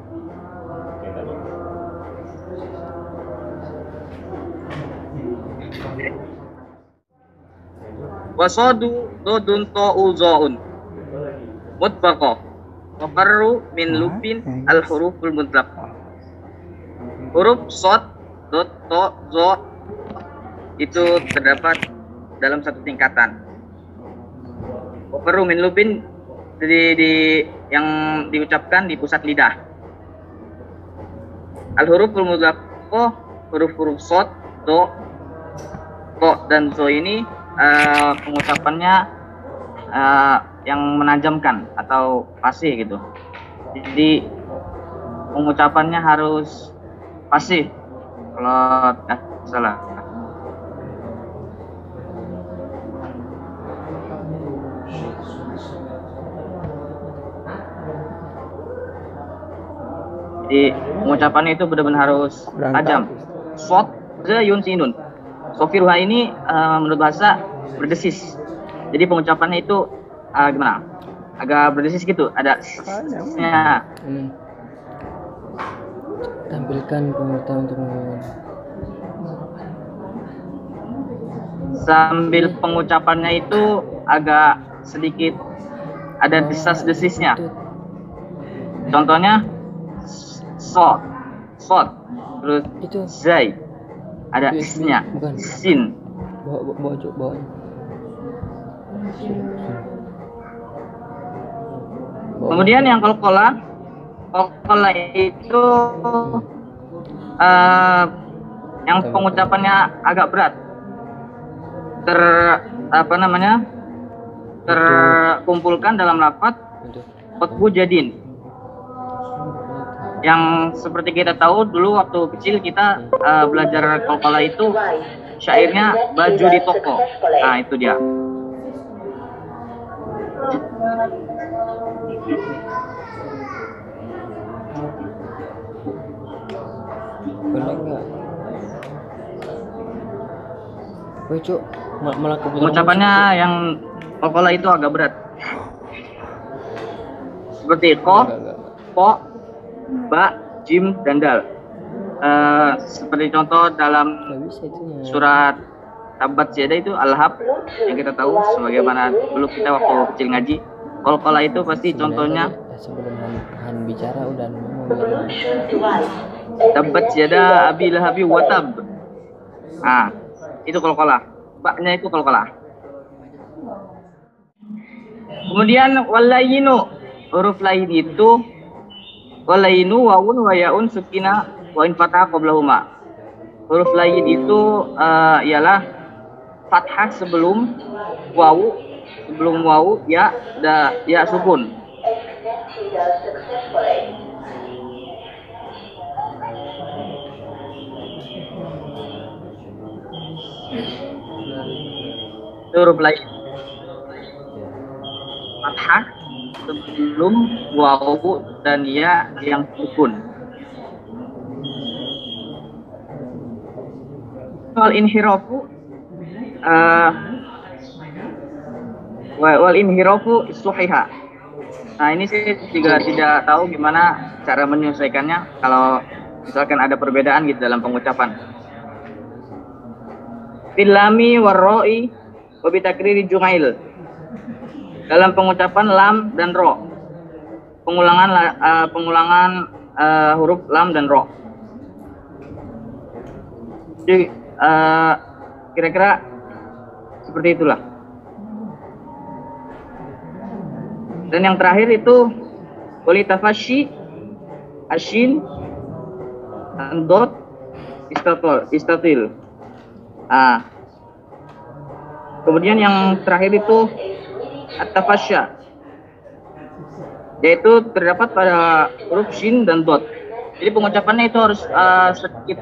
Wasadu dodun to'uzo'un mutbaqah Wakarru min lupin al-huruful mutlaq. Huruf sod, dot, to, zo itu terdapat dalam satu tingkatan. Wakarru min lupin yang diucapkan di pusat lidah. Al-huruful mutlaq, huruf-huruf sod, do, to dan zo ini pengucapannya yang menajamkan atau fasih gitu. Jadi pengucapannya harus fasih kalau salah. Jadi pengucapannya itu benar-benar harus tajam. Sod, yun, sinun. Sofiruha ini menurut bahasa berdesis. Jadi pengucapannya itu gimana? Agak berdesis gitu, ada nya. Tampilkan pengucapan untuk sambil pengucapannya itu agak sedikit ada desas-desisnya. Contohnya sod, terus zai, ada isnya, sin. Bawa. Kemudian yang qalqalah itu yang pengucapannya agak berat. terkumpulkan dalam lafaz qatbu jadin. Yang seperti kita tahu dulu waktu kecil kita belajar qalqalah itu syairnya baju di toko. Nah, itu dia. Boleh nggak? Woi cuk, malah keputusan Pengucapannya yang qalqalah itu agak berat. Seperti qaf, po, ba, jim, dan dal. Seperti contoh dalam nggak bisa itunya. surat Tabat Yadah itu al-hab yang kita tahu sebagaimana dulu kita waktu kecil ngaji. Qalqalah itu pasti contohnya Sebelum Han bicara udah ngomong ya. Tabat Yadah Abi Lahabi wa tab. Ah, itu qalqalah. Baknya itu qalqalah. Kemudian walayinu, huruf lain itu walayinu wawun wa yaun sukina wa in fathah qablahuma. Huruf lain itu ialah fathah sebelum wawu, ya sukun. Huruf lain fathah sebelum wawu dan ya yang sukun. Wal inhirafu wal inhirafu suhiha. Nah, ini saya juga tidak tahu gimana cara menyelesaikannya kalau misalkan ada perbedaan gitu dalam pengucapan. Fil lami warra'i wa bi takriri jumail. Dalam pengucapan lam dan ro. Pengulangan huruf lam dan ro. Jadi kira-kira seperti itulah. Dan yang terakhir itu walitafashi ashin andot istatil. Kemudian yang terakhir itu at-tafasya, yaitu terdapat pada huruf shin dan dot. Jadi pengucapannya itu harus sedikit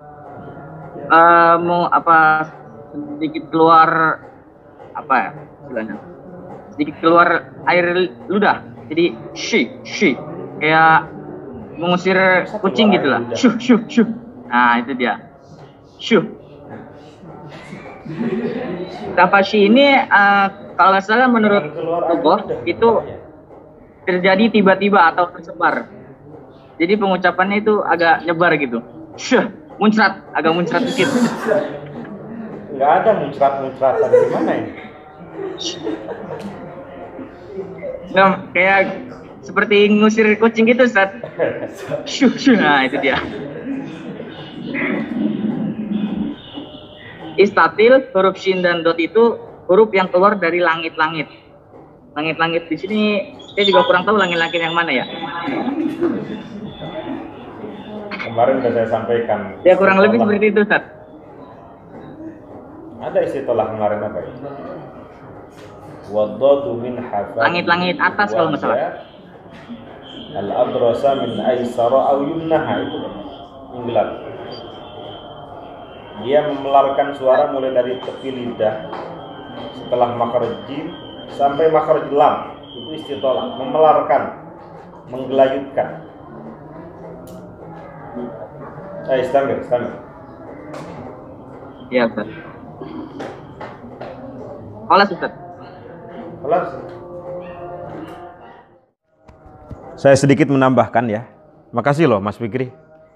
sedikit keluar istilahnya, sedikit keluar air ludah. Jadi shi kayak mengusir kucing gitulah. Shuh. Nah, itu dia. Shuh. Tafashi ini kalau nggak salah menurut Tokoh itu terjadi tiba-tiba atau tersebar. Jadi pengucapannya itu agak nyebar gitu. Shuh, agak muncrat dikit. Nggak ada muncrat-munceratan gimana ini? Nah, kayak seperti ngusir kucing gitu, Ustaz. Shuh. Nah, itu dia. Istatil, huruf shin dan dot itu huruf yang keluar dari langit-langit. Langit-langit di sini saya juga kurang tahu langit-langit yang mana ya. Kemarin sudah saya sampaikan. Ya kurang lebih seperti itu, Ustaz. Ada istilah kemarin apa ya? Waddadu min hafal. Langit-langit atas kalau nggak salah. Al-adrasa min aisara aw yumnaha, itu England. Dia memelarkan suara mulai dari tepi lidah setelah makhraj jim sampai makhraj lam. Itu istitolah, memelarkan, menggelayutkan. Istamir. Iya, Ustaz. Kelas, Ustaz. Kelas. Saya sedikit menambahkan ya. Makasih loh Mas Fikri.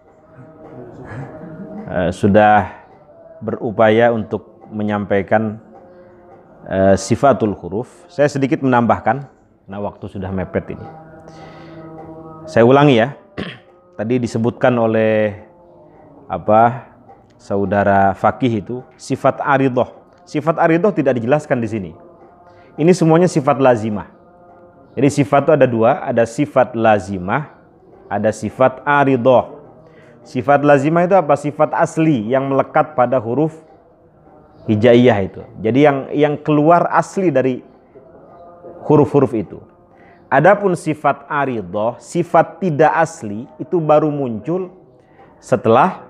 Sudah berupaya untuk menyampaikan sifatul huruf. Saya sedikit menambahkan, nah waktu sudah mepet ini. Saya ulangi ya. Tadi disebutkan oleh saudara Fakih itu sifat aridhoh. Sifat aridhoh tidak dijelaskan di sini. Ini semuanya sifat lazimah. Jadi sifat itu ada dua, ada sifat lazimah, ada sifat aridhoh. Sifat lazimah itu apa? Sifat asli yang melekat pada huruf hijaiyah itu. Jadi yang keluar asli dari huruf-huruf itu. Adapun sifat aridhah, sifat tidak asli itu baru muncul setelah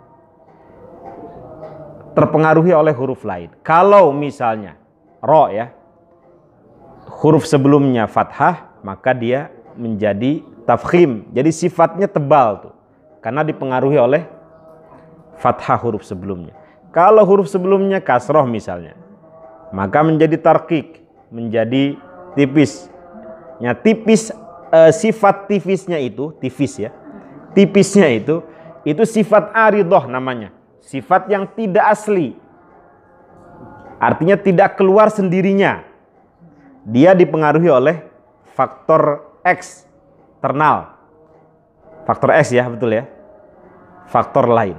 terpengaruhi oleh huruf lain. Kalau misalnya ro ya, huruf sebelumnya fathah, maka dia menjadi tafkhim. Jadi sifatnya tebal tuh, karena dipengaruhi oleh fathah huruf sebelumnya. Kalau huruf sebelumnya kasroh misalnya, maka menjadi tarkik, menjadi tipis. Tipis, sifat tipisnya itu, tipis ya, tipisnya itu sifat aridhah namanya, sifat yang tidak asli, artinya tidak keluar sendirinya, dia dipengaruhi oleh faktor eksternal, faktor X ya, betul ya, faktor lain.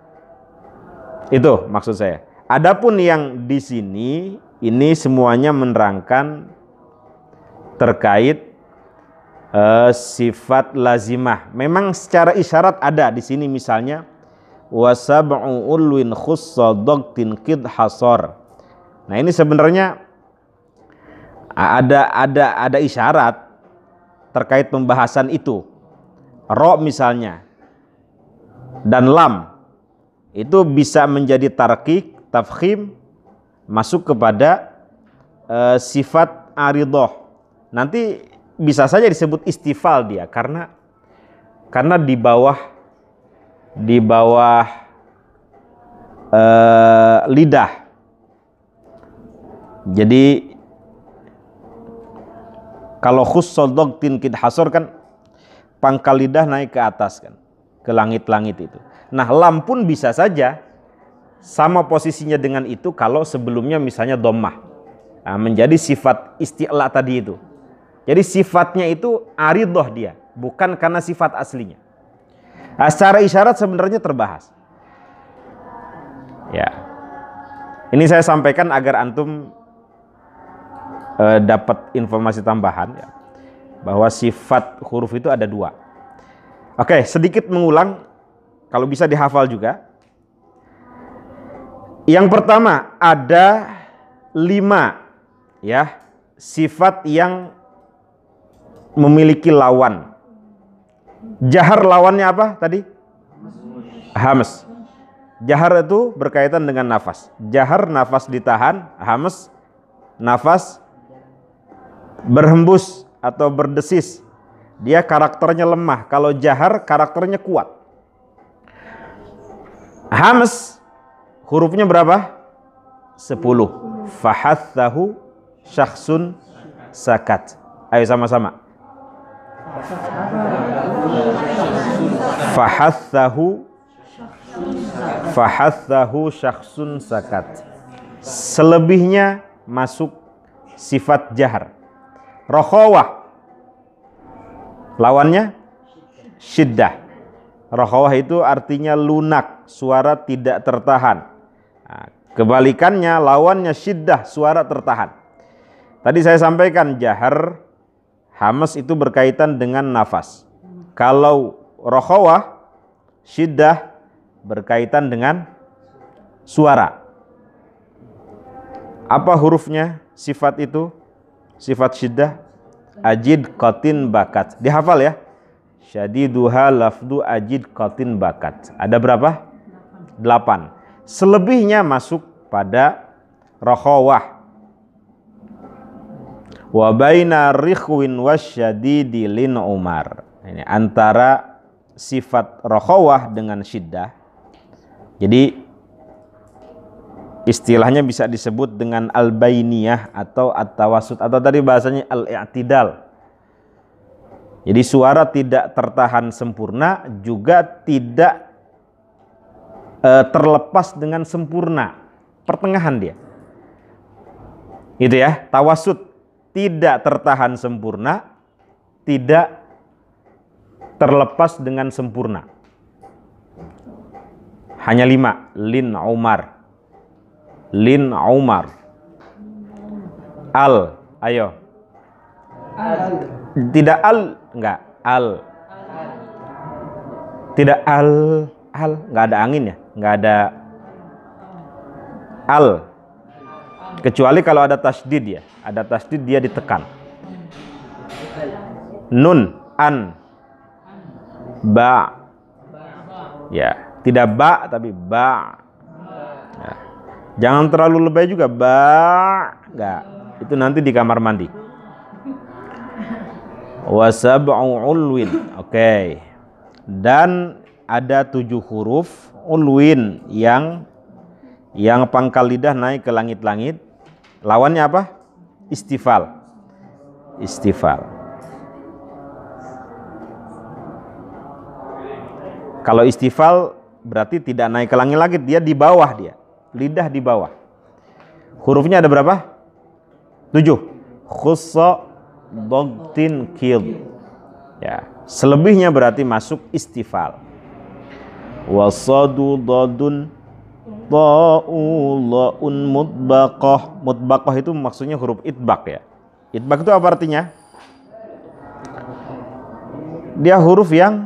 Itu maksud saya. Adapun yang di sini ini semuanya menerangkan terkait sifat lazimah. Memang secara isyarat ada di sini, misalnya wasab'u ulwin khussa dagtin qid hasar. Nah, ini sebenarnya ada isyarat terkait pembahasan itu. Ro misalnya dan lam itu bisa menjadi tarkik, tafkhim, masuk kepada sifat aridhah. Nanti bisa saja disebut istifal dia, karena di bawah lidah. Jadi kalau khussal dagtin qid hasar kan pangkal lidah naik ke atas kan, ke langit-langit itu. Nah, lam pun bisa saja sama posisinya dengan itu kalau sebelumnya misalnya dhammah. Nah, menjadi sifat isti'la tadi itu. Jadi sifatnya itu aridhah dia, bukan karena sifat aslinya. Nah, secara isyarat sebenarnya terbahas. Ya, ini saya sampaikan agar antum dapat informasi tambahan ya, bahwa sifat huruf itu ada dua. Oke, sedikit mengulang, kalau bisa dihafal juga. Yang pertama ada 5 ya sifat yang memiliki lawan. Jahar lawannya apa tadi? Hamas. Jahar itu berkaitan dengan nafas. Jahar nafas ditahan, hamas nafas berhembus atau berdesis. Dia karakternya lemah. Kalau jahar karakternya kuat. Hamas hurufnya berapa? 10. Fahathahu syakhsun sakat. Ayo sama-sama. Fahathahu syakhsun sakat. Selebihnya masuk sifat jahar. Rokhawah lawannya syiddah. Rokhawah itu artinya lunak, suara tidak tertahan. Nah, kebalikannya lawannya syiddah, suara tertahan. Tadi saya sampaikan jahar, hamas itu berkaitan dengan nafas. Kalau rokhawah, syiddah berkaitan dengan suara. Apa hurufnya sifat itu? Sifat syiddah, ajid qatin bakat. Dihafal ya. Syadiduha lafdu ajid qatin bakat. Ada berapa? 8. Selebihnya masuk pada rokhawah. Wa baina rikhwin wasyadidi lin umar. Ini antara sifat rokhawah dengan syiddah. Jadi istilahnya bisa disebut dengan al-bainiyah atau at-tawassut, atau tadi bahasanya al-i'tidal. Jadi suara tidak tertahan sempurna, juga tidak terlepas dengan sempurna, pertengahan dia. Itu ya, tawassut, tidak tertahan sempurna, tidak terlepas dengan sempurna. Hanya 5. Lin Umar. Lin Umar. Al, ayo. Tidak al, enggak. Al. Tidak al, enggak ada angin ya, enggak ada al. Kecuali kalau ada tasydid ya. Ada tasydid dia ditekan. Nun, an, ba. Ya, tidak ba tapi ba. Ya. Jangan terlalu lebay juga ba. Enggak. Itu nanti di kamar mandi. Wa sab'u ulwin. Oke. Dan ada 7 huruf ulwin yang pangkal lidah naik ke langit-langit. Lawannya apa? Istifal. Istifal. Kalau istifal berarti tidak naik ke langit-langit, dia di bawah dia. Lidah di bawah. Hurufnya ada berapa? 7. Khussa, dogtin, kid. Ya, selebihnya berarti masuk istifal. Wasadu, dodun, ta'ulaun, mutbaqah. Mutbaqah itu maksudnya huruf itbaq ya. Itbaq itu apa artinya? Dia huruf yang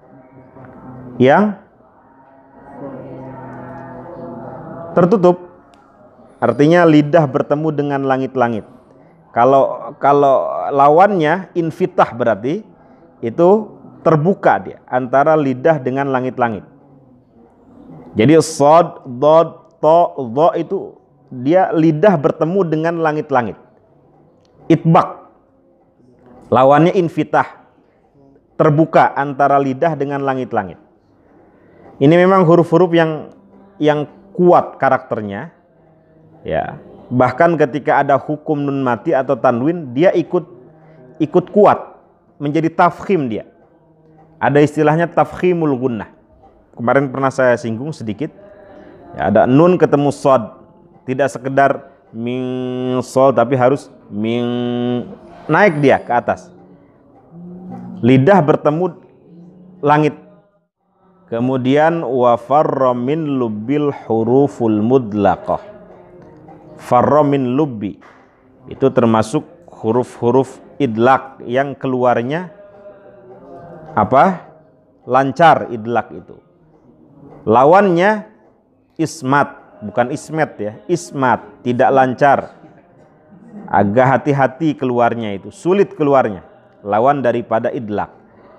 tertutup. Artinya lidah bertemu dengan langit-langit. Kalau lawannya infitah berarti itu terbuka dia antara lidah dengan langit-langit. Jadi shad, dad, ta, dha itu dia lidah bertemu dengan langit-langit. Itbaq. Lawannya infitah. Terbuka antara lidah dengan langit-langit. Ini memang huruf-huruf yang kuat karakternya. Ya. Bahkan ketika ada hukum nun mati atau tanwin, dia ikut kuat, menjadi tafkhim dia. Ada istilahnya tafkhimul gunnah. Kemarin pernah saya singgung sedikit. Ya, ada nun ketemu shad, tidak sekedar min shad tapi harus min, naik dia ke atas. Lidah bertemu langit. Kemudian wa farra min lubbil huruful mudlaqah. Farra min lubbi itu termasuk huruf-huruf idlaq yang keluarnya apa? Lancar idlaq itu. Lawannya ismat, bukan ismet ya. Ismat, tidak lancar. Agak hati-hati keluarnya itu, sulit keluarnya. Lawan daripada idlaq.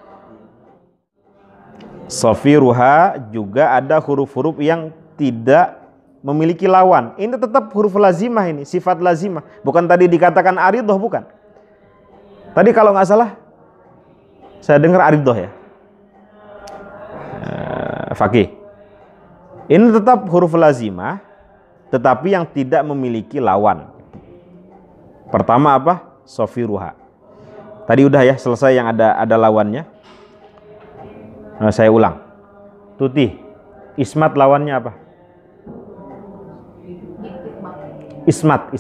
Sofiruha juga ada huruf-huruf yang tidak memiliki lawan. Ini tetap huruf lazimah ini, sifat lazimah. Bukan tadi dikatakan aridoh, bukan. Tadi kalau nggak salah, saya dengar aridoh ya. Fakih. Ini tetap huruf lazimah, tetapi yang tidak memiliki lawan. Pertama apa? Sofiruha. Tadi udah ya, selesai yang ada lawannya. Nah, saya ulang. Tuti, ismat lawannya apa? Ismat.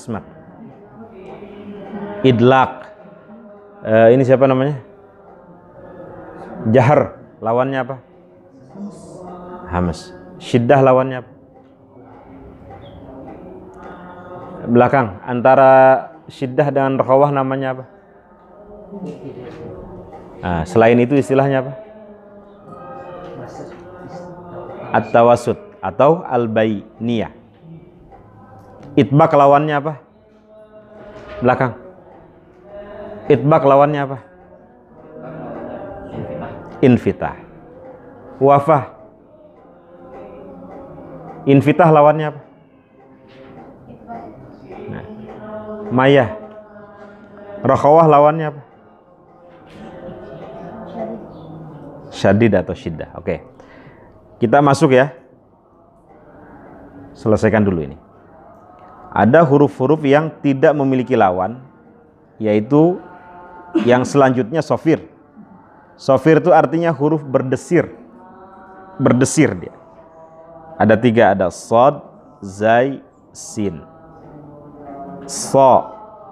Idlaq. Ini siapa namanya? Jahar lawannya apa? Hamas. Syiddah lawannya apa? Belakang antara syiddah dengan rakhawah namanya apa? Nah, selain itu istilahnya apa? At-tawassut atau al-bainiyah. Itbaq lawannya apa? Belakang. Itbaq lawannya apa? Infitah. Wafah. Infitah lawannya apa? Nah. Mayah. Rakhawah lawannya apa? Syadid atau syiddah. Oke. Kita masuk ya. Selesaikan dulu ini. Ada huruf-huruf yang tidak memiliki lawan, yaitu yang selanjutnya sofir. Sofir itu artinya huruf berdesir. Berdesir dia. Ada 3, ada shad, zai, sin. So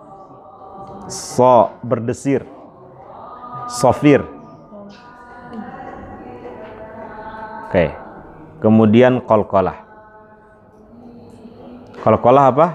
berdesir. Sofir. Oke. Kemudian qalqalah. Qalqalah apa?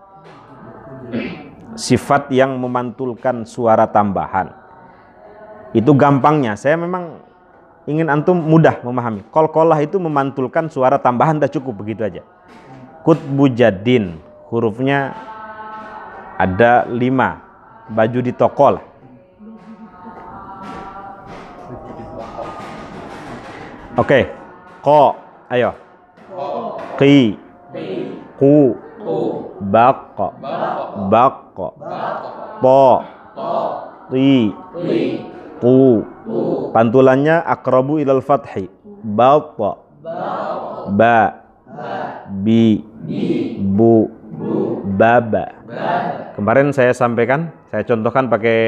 Sifat yang memantulkan suara tambahan. Itu gampangnya. Saya memang ingin antum mudah memahami. Qalqalah itu memantulkan suara tambahan, dah cukup begitu aja. Qutbu jaddin, hurufnya ada 5, baju di toko lah. Oke, ko, ayo. Qi, ku, bako, bako, po, ti, ku. Pantulannya akrabu ilal fathi. Bata, ba, bi, bu, baba. Kemarin saya sampaikan, saya contohkan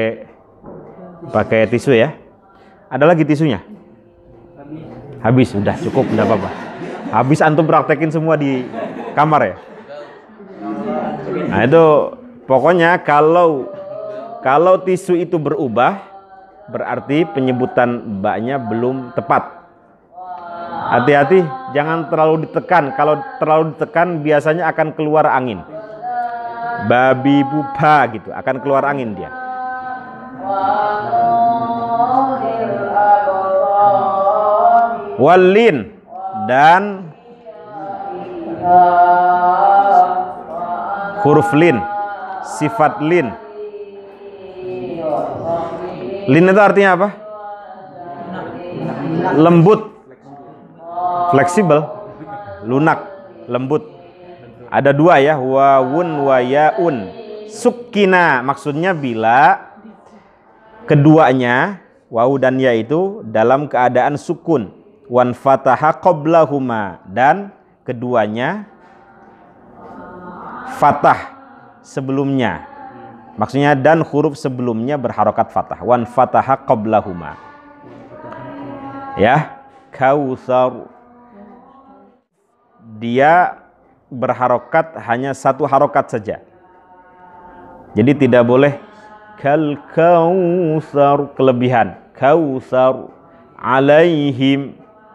pakai tisu ya. Ada lagi tisunya? Habis, sudah cukup, enggak apa-apa. Habis antum praktekin semua di kamar ya. Nah itu pokoknya kalau tisu itu berubah, berarti penyebutan baknya belum tepat. Hati-hati, jangan terlalu ditekan. Kalau terlalu ditekan biasanya akan keluar angin. Babi buba gitu, akan keluar angin dia. Walin dan huruf lin, sifat lin. Lin itu artinya apa? Lembut, fleksibel, lunak, lembut. Ada 2 ya, wawun wa yaun. Sukina maksudnya bila keduanya wawu dan ya itu dalam keadaan sukun. Wan fataha qoblahuma, dan keduanya fatah sebelumnya. Maksudnya dan huruf sebelumnya berharokat fatah. Wan fataha qoblahuma. Ya, kautsar. Dia berharokat hanya 1 harokat saja. Jadi tidak boleh kal kautsar, kelebihan. Kautsar alaihim.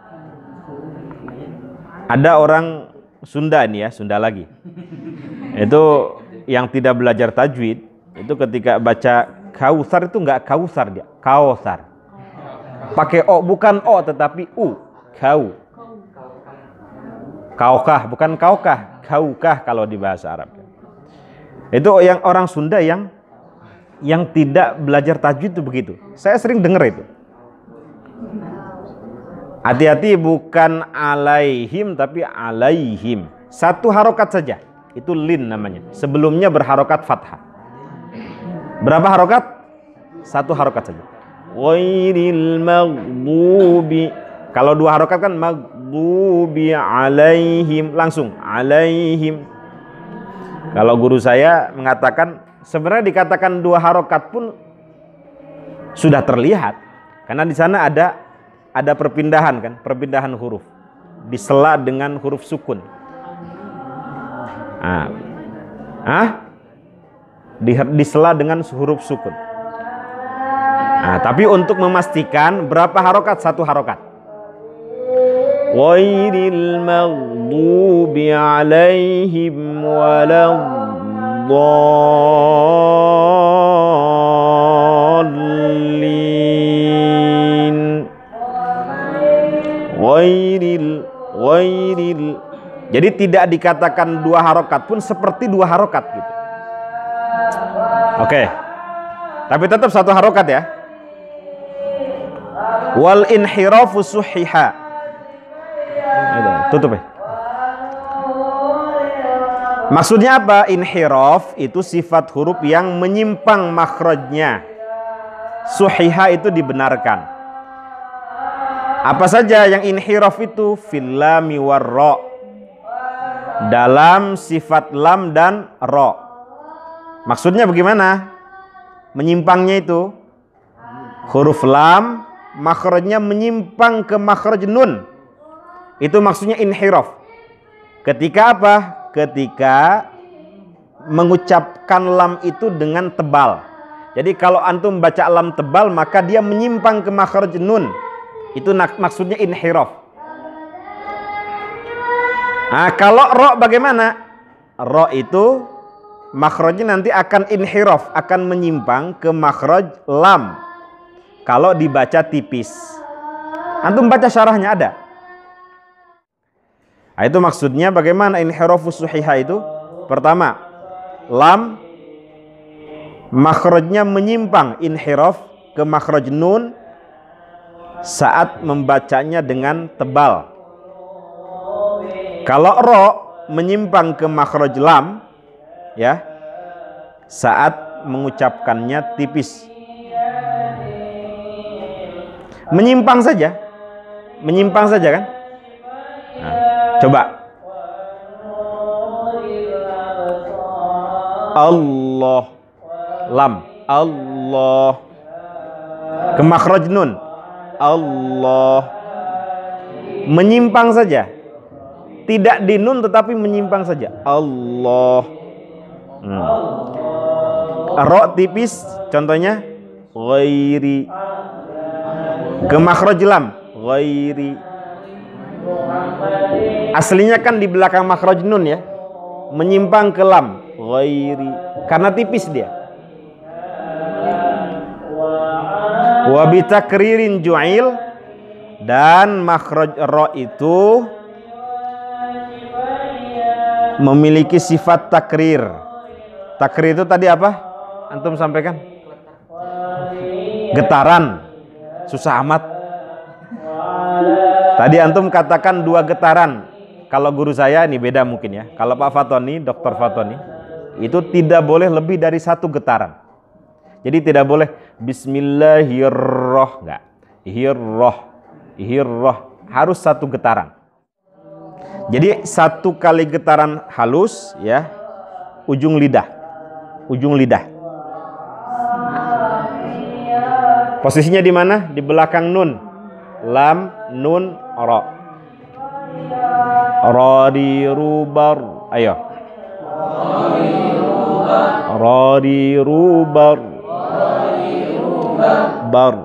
Ada orang Sunda nih ya, Sunda lagi. Itu yang tidak belajar tajwid, itu ketika baca kausar itu enggak kausar dia, kausar. Pakai o, bukan o tetapi u, kau. Kaukah, bukan kaukah, kaukah kalau di bahasa Arab. Itu yang orang Sunda yang tidak belajar tajwid itu begitu. Saya sering dengar itu. Hati-hati, bukan alaihim tapi alaihim. 1 harokat saja. Itu lin namanya. Sebelumnya berharokat fathah. Berapa harokat? 1 harokat saja. Ghairil maghdubi. Kalau 2 harokat kan maghdubi alaihim. Langsung alaihim. Kalau guru saya mengatakan sebenarnya dikatakan 2 harokat pun sudah terlihat. Karena di sana ada perpindahan kan, perpindahan huruf disela dengan huruf sukun. Disela dengan huruf sukun. Tapi untuk memastikan berapa harokat? 1 harokat. Ghairil maghdubi alaihim waladdallin. Ghairil. Jadi tidak dikatakan 2 harokat pun seperti 2 harokat gitu. Oke. Tapi tetap 1 harokat ya. Wal inhirafu suhiha. Tutup ya. Maksudnya apa? Inhiraf itu sifat huruf yang menyimpang makhrajnya. Suhiha itu dibenarkan. Apa saja yang inhiraf itu? Fil lami war ra. Dalam sifat lam dan ra. Maksudnya bagaimana? Menyimpangnya itu huruf lam makhrajnya menyimpang ke makhraj nun. Itu maksudnya inhiraf. Ketika apa? Ketika mengucapkan lam itu dengan tebal. Jadi kalau antum baca lam tebal maka dia menyimpang ke makhraj nun. Itu maksudnya inhiraf. Kalau ro bagaimana? Ro itu makhrajnya nanti akan inhiraf, akan menyimpang ke makhraj lam. Kalau dibaca tipis. Antum baca syarahnya ada. Itu maksudnya bagaimana inhirafus suhiha itu? Pertama, lam makhrajnya menyimpang inhiraf ke makhraj nun saat membacanya dengan tebal. Kalau ro menyimpang ke makhraj lam ya saat mengucapkannya tipis. Menyimpang saja kan? Nah, coba. Allah lam Allah ke makhraj nun Allah menyimpang saja, tidak di nun tetapi menyimpang saja Allah. Ro tipis contohnya ghairi ke makhraj lam ghairi, aslinya kan di belakang makhraj nun ya, menyimpang ke lam ghairi karena tipis dia. Wa bitakririn ju'il, dan makhraj ro itu memiliki sifat takrir. Takrir itu tadi apa? Antum sampaikan? Getaran. Susah amat. Tadi antum katakan 2 getaran. Kalau guru saya ini beda mungkin ya. Kalau Pak Fatoni, Dr. Fatoni, itu tidak boleh lebih dari 1 getaran. Jadi tidak boleh bismillahirrahmanirrahim, enggak. Ihirrah harus 1 getaran. Jadi 1 kali getaran halus ya, ujung lidah. Posisinya di mana? Di belakang nun. Lam, nun, ro. Radi rubar. Ayo. Radi rubar. Bar.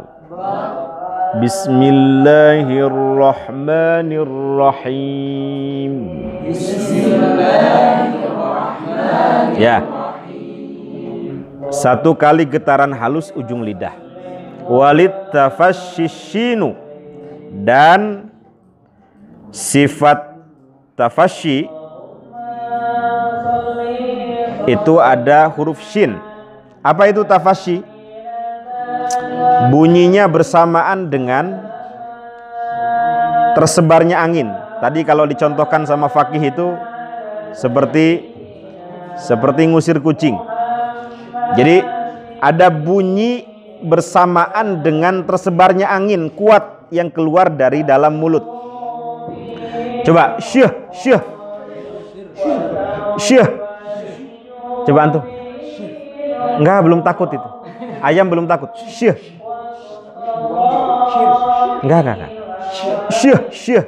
Bismillahirrahmanirrahim. Ya. 1 kali getaran halus ujung lidah. Walid tafasyishinu, dan sifat tafasyi itu ada huruf shin. Apa itu tafasyi? Bunyinya bersamaan dengan tersebarnya angin. Tadi kalau dicontohkan sama fakih itu seperti ngusir kucing. Jadi ada bunyi bersamaan dengan tersebarnya angin kuat yang keluar dari dalam mulut. Coba syah. Coba antum. Enggak, belum takut itu. Ayam belum takut. Syah. Enggak. Syah.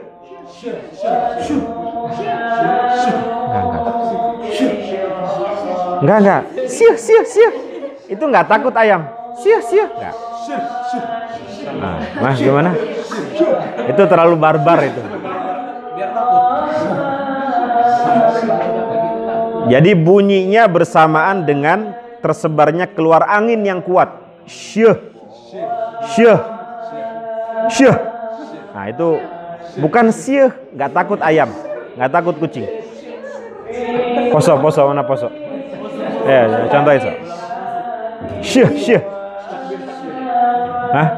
Enggak. Syah. Itu enggak takut ayam. Syah. Enggak. Nah, Mas gimana? Itu terlalu barbar itu. Jadi bunyinya bersamaan dengan tersebarnya keluar angin yang kuat. Syah. Nah itu bukan syah, nggak takut ayam, nggak takut kucing. Poso mana poso? Ya contoh itu. Syah. Hah?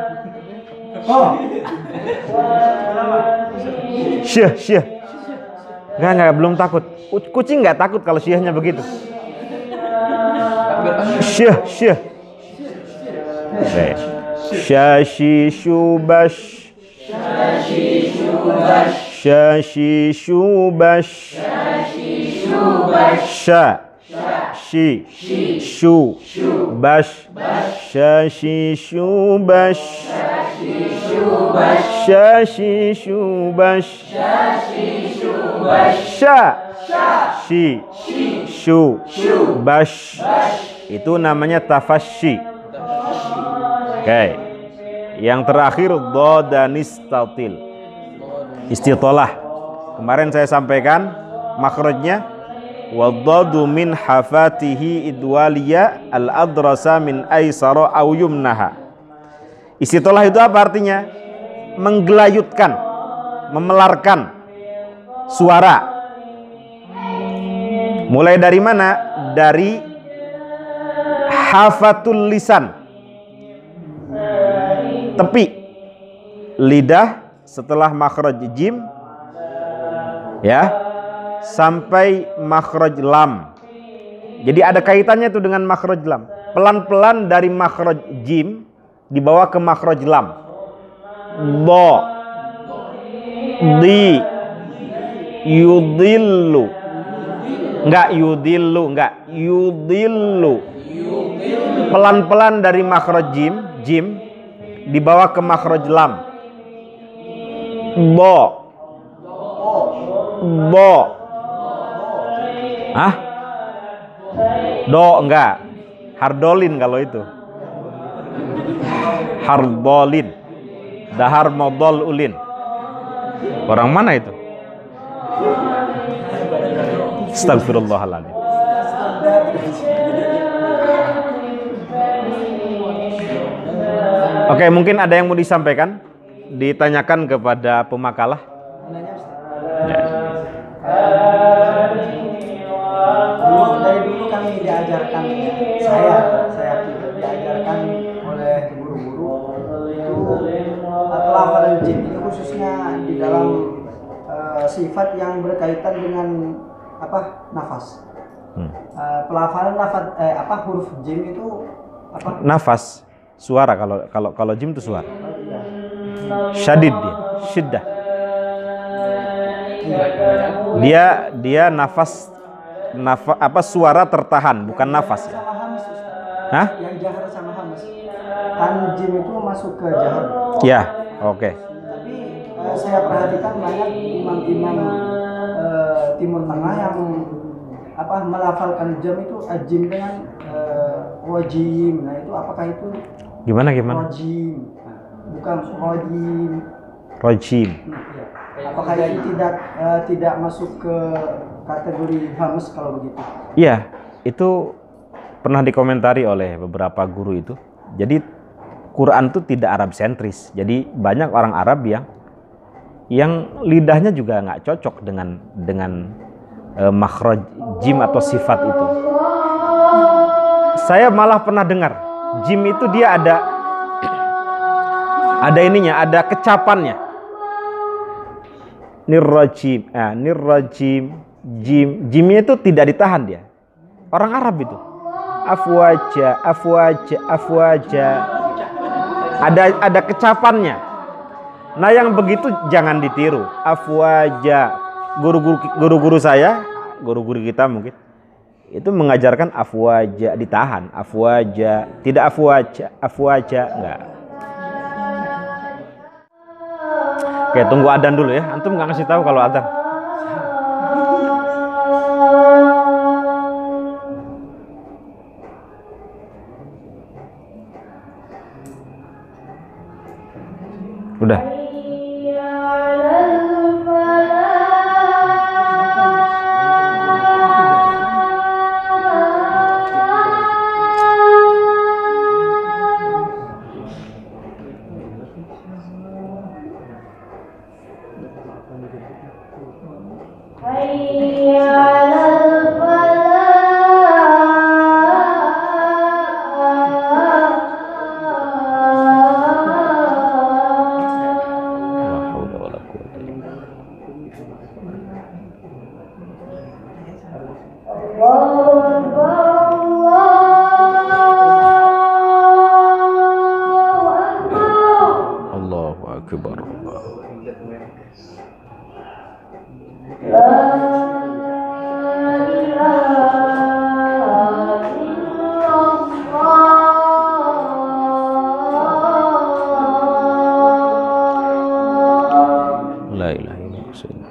Syah. Enggak, belum takut. Kucing nggak takut kalau syahnya begitu. Syah. Syashi syubash. Itu namanya tafasyi. Oke. Yang terakhir dodanistatil. Istitolah. Kemarin saya sampaikan makhrajnya wadadu min hafatihi idwaliya al-adrasa min aisara au yumnaha. Istitolah itu apa artinya? Menggelayutkan, memelarkan suara. Mulai dari mana? dari hafatul lisan, tepi lidah setelah makhraj jim ya sampai makhraj lam. Jadi ada kaitannya itu dengan makhraj lam. Pelan-pelan dari makhraj jim dibawa ke makhraj lam. Do, di, yudillu, enggak yudillu, enggak yudillu. Pelan-pelan dari makhraj jim dibawa ke makhraj lam. Bo, bo, ah, do enggak, hardolin kalau itu, hardolin, dahar modol ulin. Orang mana itu? Astagfirullahaladzim. Oke, mungkin ada yang mau disampaikan, ditanyakan kepada pemakalah. Ya. Dari dulu kami diajarkan, saya diajarkan oleh guru-guru itu pelafalan jin, ini khususnya di dalam sifat yang berkaitan dengan nafas. Pelafalan huruf jim itu apa? Nafas, suara. Kalau jim itu suara. Syadid dia, syiddah. Dia nafas suara tertahan, bukan nafas ya. Hah? Yang jahar sama hamas. Kan jim itu masuk ke jahar. Ya, oke. Tapi saya perhatikan banyak imam-imam Timur Tengah yang melafalkan jam itu jim dengan wajim. Nah itu apakah itu Gimana? Rojim, bukan rojim. Rojim. Apakah itu tidak masuk ke kategori hamas kalau begitu? Iya, itu pernah dikomentari oleh beberapa guru itu. Jadi Quran itu tidak Arab sentris. Jadi banyak orang Arab yang lidahnya juga nggak cocok dengan makhraj jim atau sifat itu. Saya malah pernah dengar jim itu dia ada ininya, ada kecapannya. Nirrajim, jimnya itu tidak ditahan dia. Orang Arab itu. Afwaja. Ada kecapannya. Nah yang begitu jangan ditiru. Afwaja. Guru-guru saya, guru-guru kita mungkin itu mengajarkan afwaja, ditahan, afwaja, tidak afwaja, enggak. Oke, tunggu adzan dulu ya. Antum nggak ngasih tahu kalau adzan. Udah. Allahu Akbar. La ilaha illallah.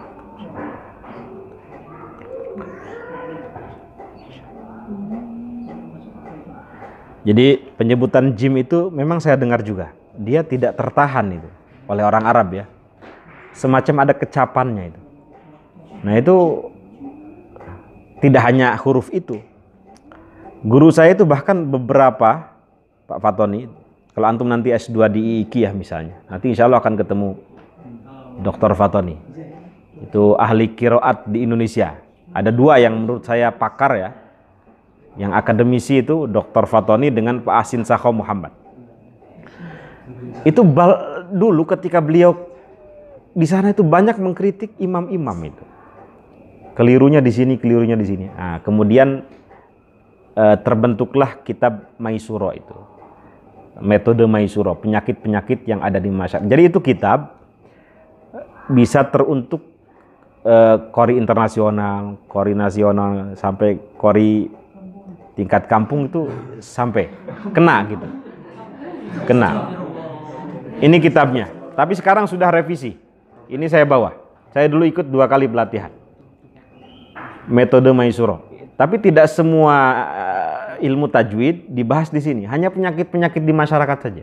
Jadi penyebutan jim itu memang saya dengar juga. Dia tidak tertahan itu oleh orang Arab ya. Semacam ada kecapannya itu. Nah itu tidak hanya huruf itu. Guru saya itu bahkan beberapa, Pak Fatoni, kalau antum nanti S2 di IIKI ya misalnya, nanti insya Allah akan ketemu Dr. Fatoni. Itu ahli qiraat di Indonesia. Ada dua yang menurut saya pakar ya. Yang akademisi itu Dr. Fatoni dengan Pak Asin Sakho Muhammad. Itu dulu ketika beliau di sana itu banyak mengkritik imam-imam itu. Kelirunya di sini, kelirunya di sini. Nah, kemudian terbentuklah kitab Maisuro itu. Metode Maisuro, penyakit-penyakit yang ada di masyarakat. Jadi itu kitab bisa teruntuk kori internasional, kori nasional, sampai kori tingkat kampung itu sampai kena gitu. Kena. Ini kitabnya. Tapi sekarang sudah revisi. Ini saya bawa. Saya dulu ikut 2 kali pelatihan. Metode Maisuro. Tapi tidak semua ilmu tajwid dibahas di sini. Hanya penyakit-penyakit di masyarakat saja.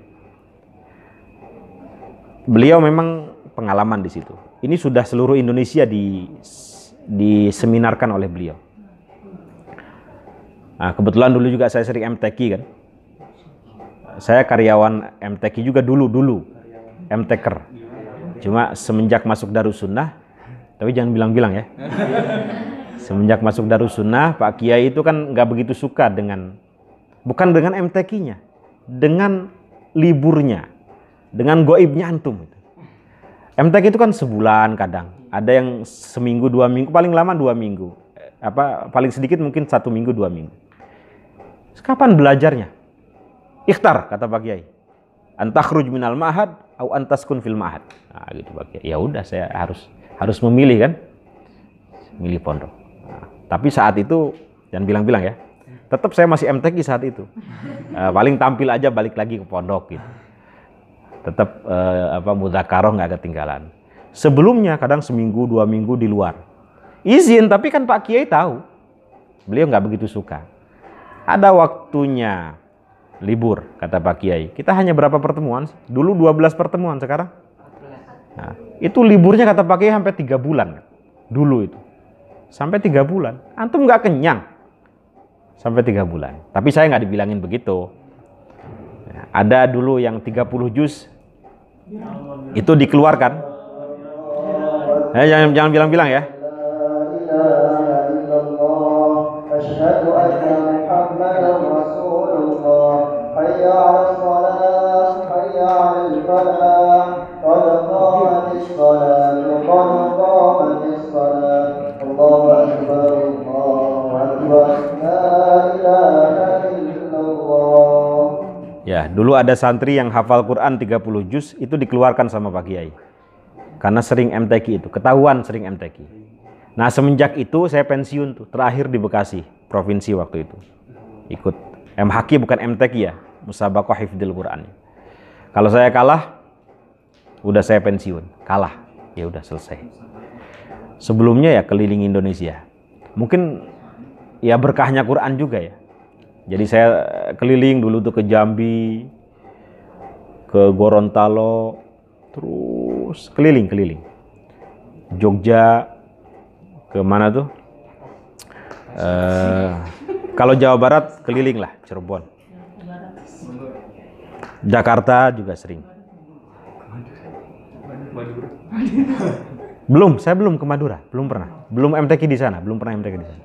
Beliau memang pengalaman di situ. Ini sudah seluruh Indonesia diseminarkan oleh beliau. Nah, kebetulan dulu juga saya sering MTQ kan. Saya karyawan MTQ juga dulu MTker. Cuma semenjak masuk Darussunnah, tapi jangan bilang-bilang ya. Semenjak masuk Darussunnah, Pak Kiai itu kan nggak begitu suka bukan dengan MTQ-nya, dengan liburnya, dengan goibnya antum. MTQ itu kan sebulan kadang, ada yang seminggu 2 minggu, paling lama 2 minggu, paling sedikit mungkin 1 minggu 2 minggu. Kapan belajarnya? Ikhtar, kata Pak Kiai. Antakhruj minal ma'had au antaskun fil ma'had. Nah, gitu Pak Kiai. Ya udah, saya harus memilih kan. Milih pondok. Nah, tapi saat itu jangan bilang-bilang ya. Tetap saya masih MTQ saat itu. Paling tampil aja balik lagi ke pondok gitu. Tetap mudzakarah nggak ketinggalan. Sebelumnya kadang seminggu 2 minggu di luar. Izin, tapi kan Pak Kiai tahu. Beliau nggak begitu suka. Ada waktunya libur, kata Pak Kiai. Kita hanya berapa pertemuan? Dulu 12 pertemuan, sekarang? Nah, itu liburnya kata Pak Kiai sampai 3 bulan. Dulu itu. Sampai 3 bulan. Antum nggak kenyang. Sampai 3 bulan. Tapi saya nggak dibilangin begitu. Ada dulu yang 30 juz. Itu dikeluarkan. Jangan bilang-bilang ya. أشهد أن محمدا رسول الله حي على الصلاة حي على الفلاح قد قامت الصلاة قد قامت الصلاة الله أكبر لا إله إلا الله. Ya, dulu ada santri yang hafal Quran 30 juz, itu dikeluarkan sama Pak Kiai. Karena sering MTQ itu, ketahuan sering MTQ. Nah, semenjak itu saya pensiun tuh, terakhir di Bekasi, provinsi waktu itu. Ikut MHQ bukan MTQ ya, Musabaqah Hifdzil Quran. Kalau saya kalah, udah saya pensiun. Kalah, ya udah selesai. Sebelumnya ya keliling Indonesia. Mungkin ya berkahnya Quran juga ya. Jadi saya keliling dulu tuh ke Jambi, ke Gorontalo, terus keliling. Jogja, ke mana tuh? Kalau Jawa Barat keliling lah, Cirebon. Jakarta juga sering. Saya belum ke Madura, belum pernah. Belum MTQ di sana, belum pernah MTQ di sana.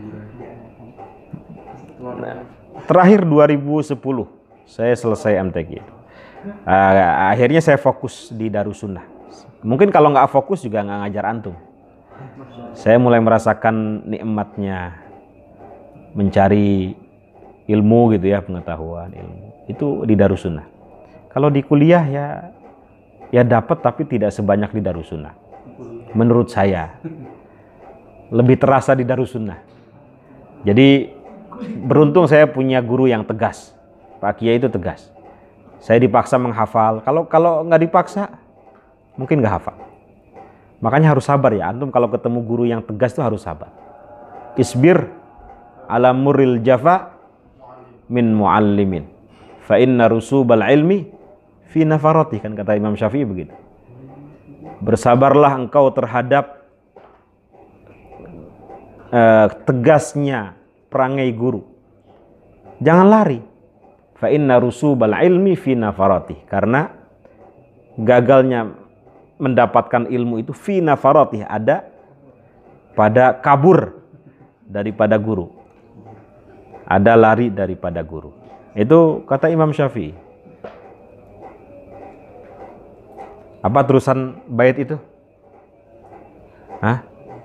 Terakhir 2010 saya selesai MTQ. Akhirnya saya fokus di Darussunnah. Mungkin kalau nggak fokus juga nggak ngajar antum. Saya mulai merasakan nikmatnya mencari ilmu gitu ya, pengetahuan ilmu. Itu di Darussunnah. Kalau di kuliah ya dapat, tapi tidak sebanyak di Darussunnah. Menurut saya lebih terasa di Darussunnah. Jadi beruntung saya punya guru yang tegas. Pak Kiai itu tegas. Saya dipaksa menghafal. Kalau nggak dipaksa mungkin nggak hafal. Makanya harus sabar ya. Antum kalau ketemu guru yang tegas itu harus sabar. Isbir ala murril jafa min muallimin. Fa inna rusubal ilmi fi nafarati, kan kata Imam Syafi'i begitu. Bersabarlah engkau terhadap tegasnya perangai guru. Jangan lari. Fa inna rusubal ilmi fi nafarati, karena gagalnya mendapatkan ilmu itu fi nafaratih, ada pada kabur daripada guru. ada lari daripada guru. Itu kata Imam Syafi'i. Apa terusan bait itu? Hah?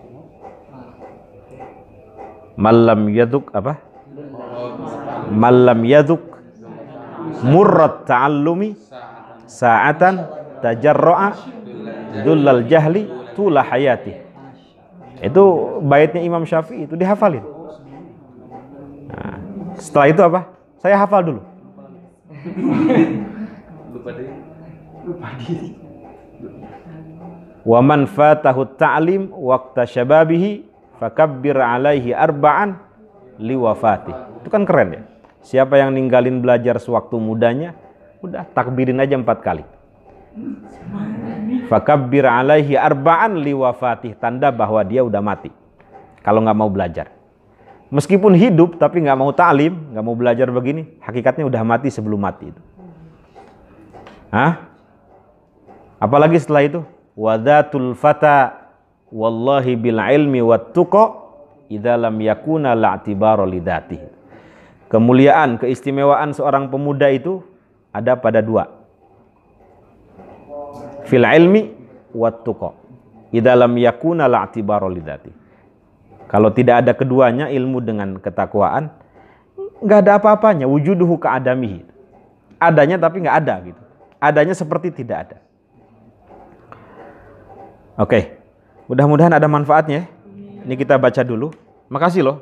Malam yaduk apa? Malam yaduk murrat ta'allumi sa'atan tajarra'a dullal jahli tula hayati. Itu baitnya Imam Syafi'i, itu dihafalin. Nah, setelah itu apa? Saya hafal dulu. Wa man fatahu ta'lim waqta syababihi fakabbir alaihi arba'an liwafati. Itu kan keren ya. Siapa yang ninggalin belajar sewaktu mudanya, udah takbirin aja 4 kali. Fakabbir alaihi arba'an liwafati, tanda bahwa dia udah mati kalau nggak mau belajar. Meskipun hidup tapi nggak mau ta'lim, nggak mau belajar begini, hakikatnya udah mati sebelum mati itu. Hah? Apalagi setelah itu, wadatul fata wallahi bil ilmi wat tuqa idza lam yakuna la'tibara lidati. Kemuliaan, keistimewaan seorang pemuda itu ada pada 2. Fil ilmi wat tuqa idza lam yakuna la'tibara lidati. Kalau tidak ada keduanya, ilmu dengan ketakwaan, nggak ada apa-apanya. Wujuduhu ka'adamihi. Adanya tapi nggak ada gitu. Adanya seperti tidak ada. Oke, mudah-mudahan ada manfaatnya. Ini kita baca dulu. Makasih loh.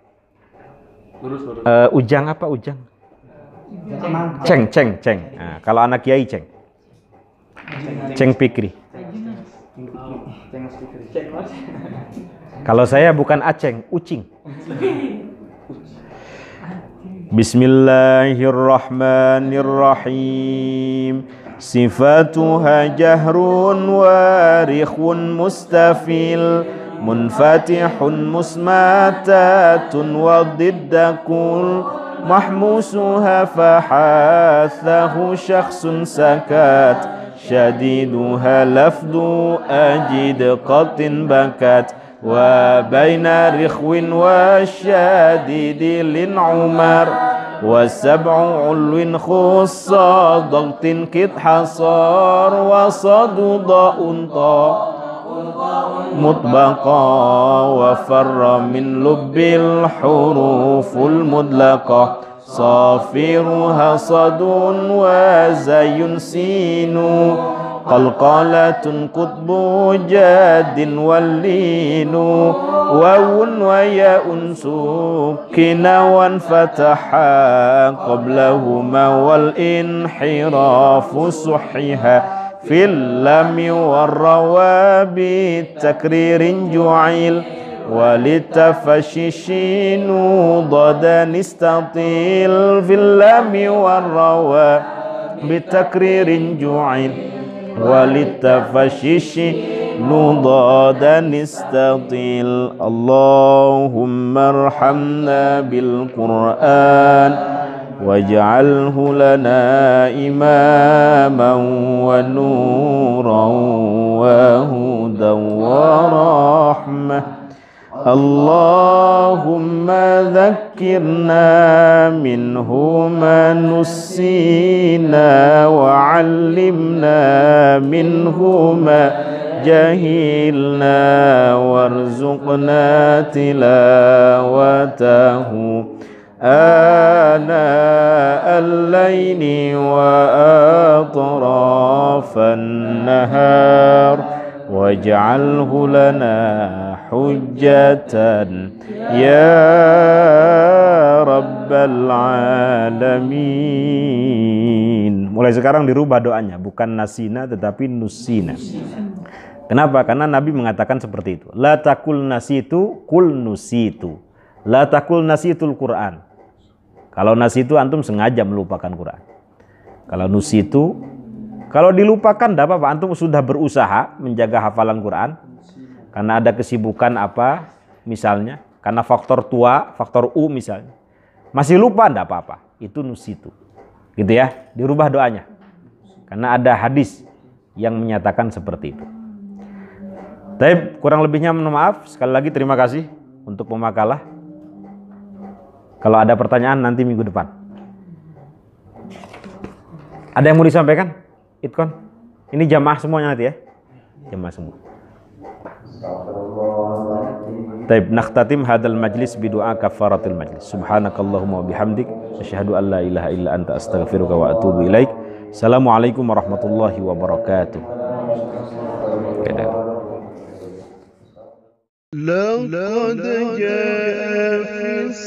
Ujang apa ujang? Ceng. Nah, kalau anak kiai ceng. Ceng Pikri. Kalau saya bukan aceng, ucing. Bismillahirrahmanirrahim. Sifatuha jahrun warikhun mustafil munfatihun musmatatun wadiddakul mahmusuha fahathahu syakhsun sakat syadiduha lafdu ajid qatin bakat wa baina rikhwin wa syadidi lin umar wa sab'u ulwin khussa dagtin kit hasar wa saduda unta mutbaqa wa farra min lubbil huruful mudlaqah safiruha sadun wa zayun sinu qalqalatun qutbu jadin wallinu wawun wa ya'un sukina wan fataha qablahuma wal inhirafu suhiha fil lami warrawabi takririn ju'il walitafashishinu dadan istatil fil lami warrawabi takririn ju'il walitafashishi nudadan istatil. Allahumma arhamna bil Qur'an waj'alhu lana imaman wa nuran wa hudan wa rahmah. Allahumma dhakkirna minhu ma nussina wa 'allimna minhu ma jahilna warzuqna tilawatahu ana al-layli wa atrafan nahar waj'alhu lana hujjatan ya rabbal alamin. Mulai sekarang dirubah doanya, bukan nasina tetapi nusina. Kenapa? Karena Nabi mengatakan seperti itu. La takul nasitu kul nusitu. La takul nasitul Quran. Kalau nasitu antum sengaja melupakan Quran. Kalau nusitu, kalau dilupakan tidak apa-apa, antum sudah berusaha menjaga hafalan Quran. Karena ada kesibukan apa misalnya, karena faktor tua, faktor U misalnya, masih lupa tidak apa-apa, itu nusitu gitu ya, dirubah doanya karena ada hadis yang menyatakan seperti itu. Tapi kurang lebihnya mohon maaf. Sekali lagi terima kasih untuk pemakalah. Kalau ada pertanyaan nanti minggu depan. Ada yang mau disampaikan? Itkon? Ini jamaah semuanya nanti ya? Jamaah semua. Taib, nakhtatim hadal majlis bidu'a kafaratil majlis. Subhanakallahumma wa bihamdik asyhadu an la ilaha illa anta astaghfiruka wa atubu ilaik. Assalamualaikum warahmatullahi wabarakatuh. لقد جاء في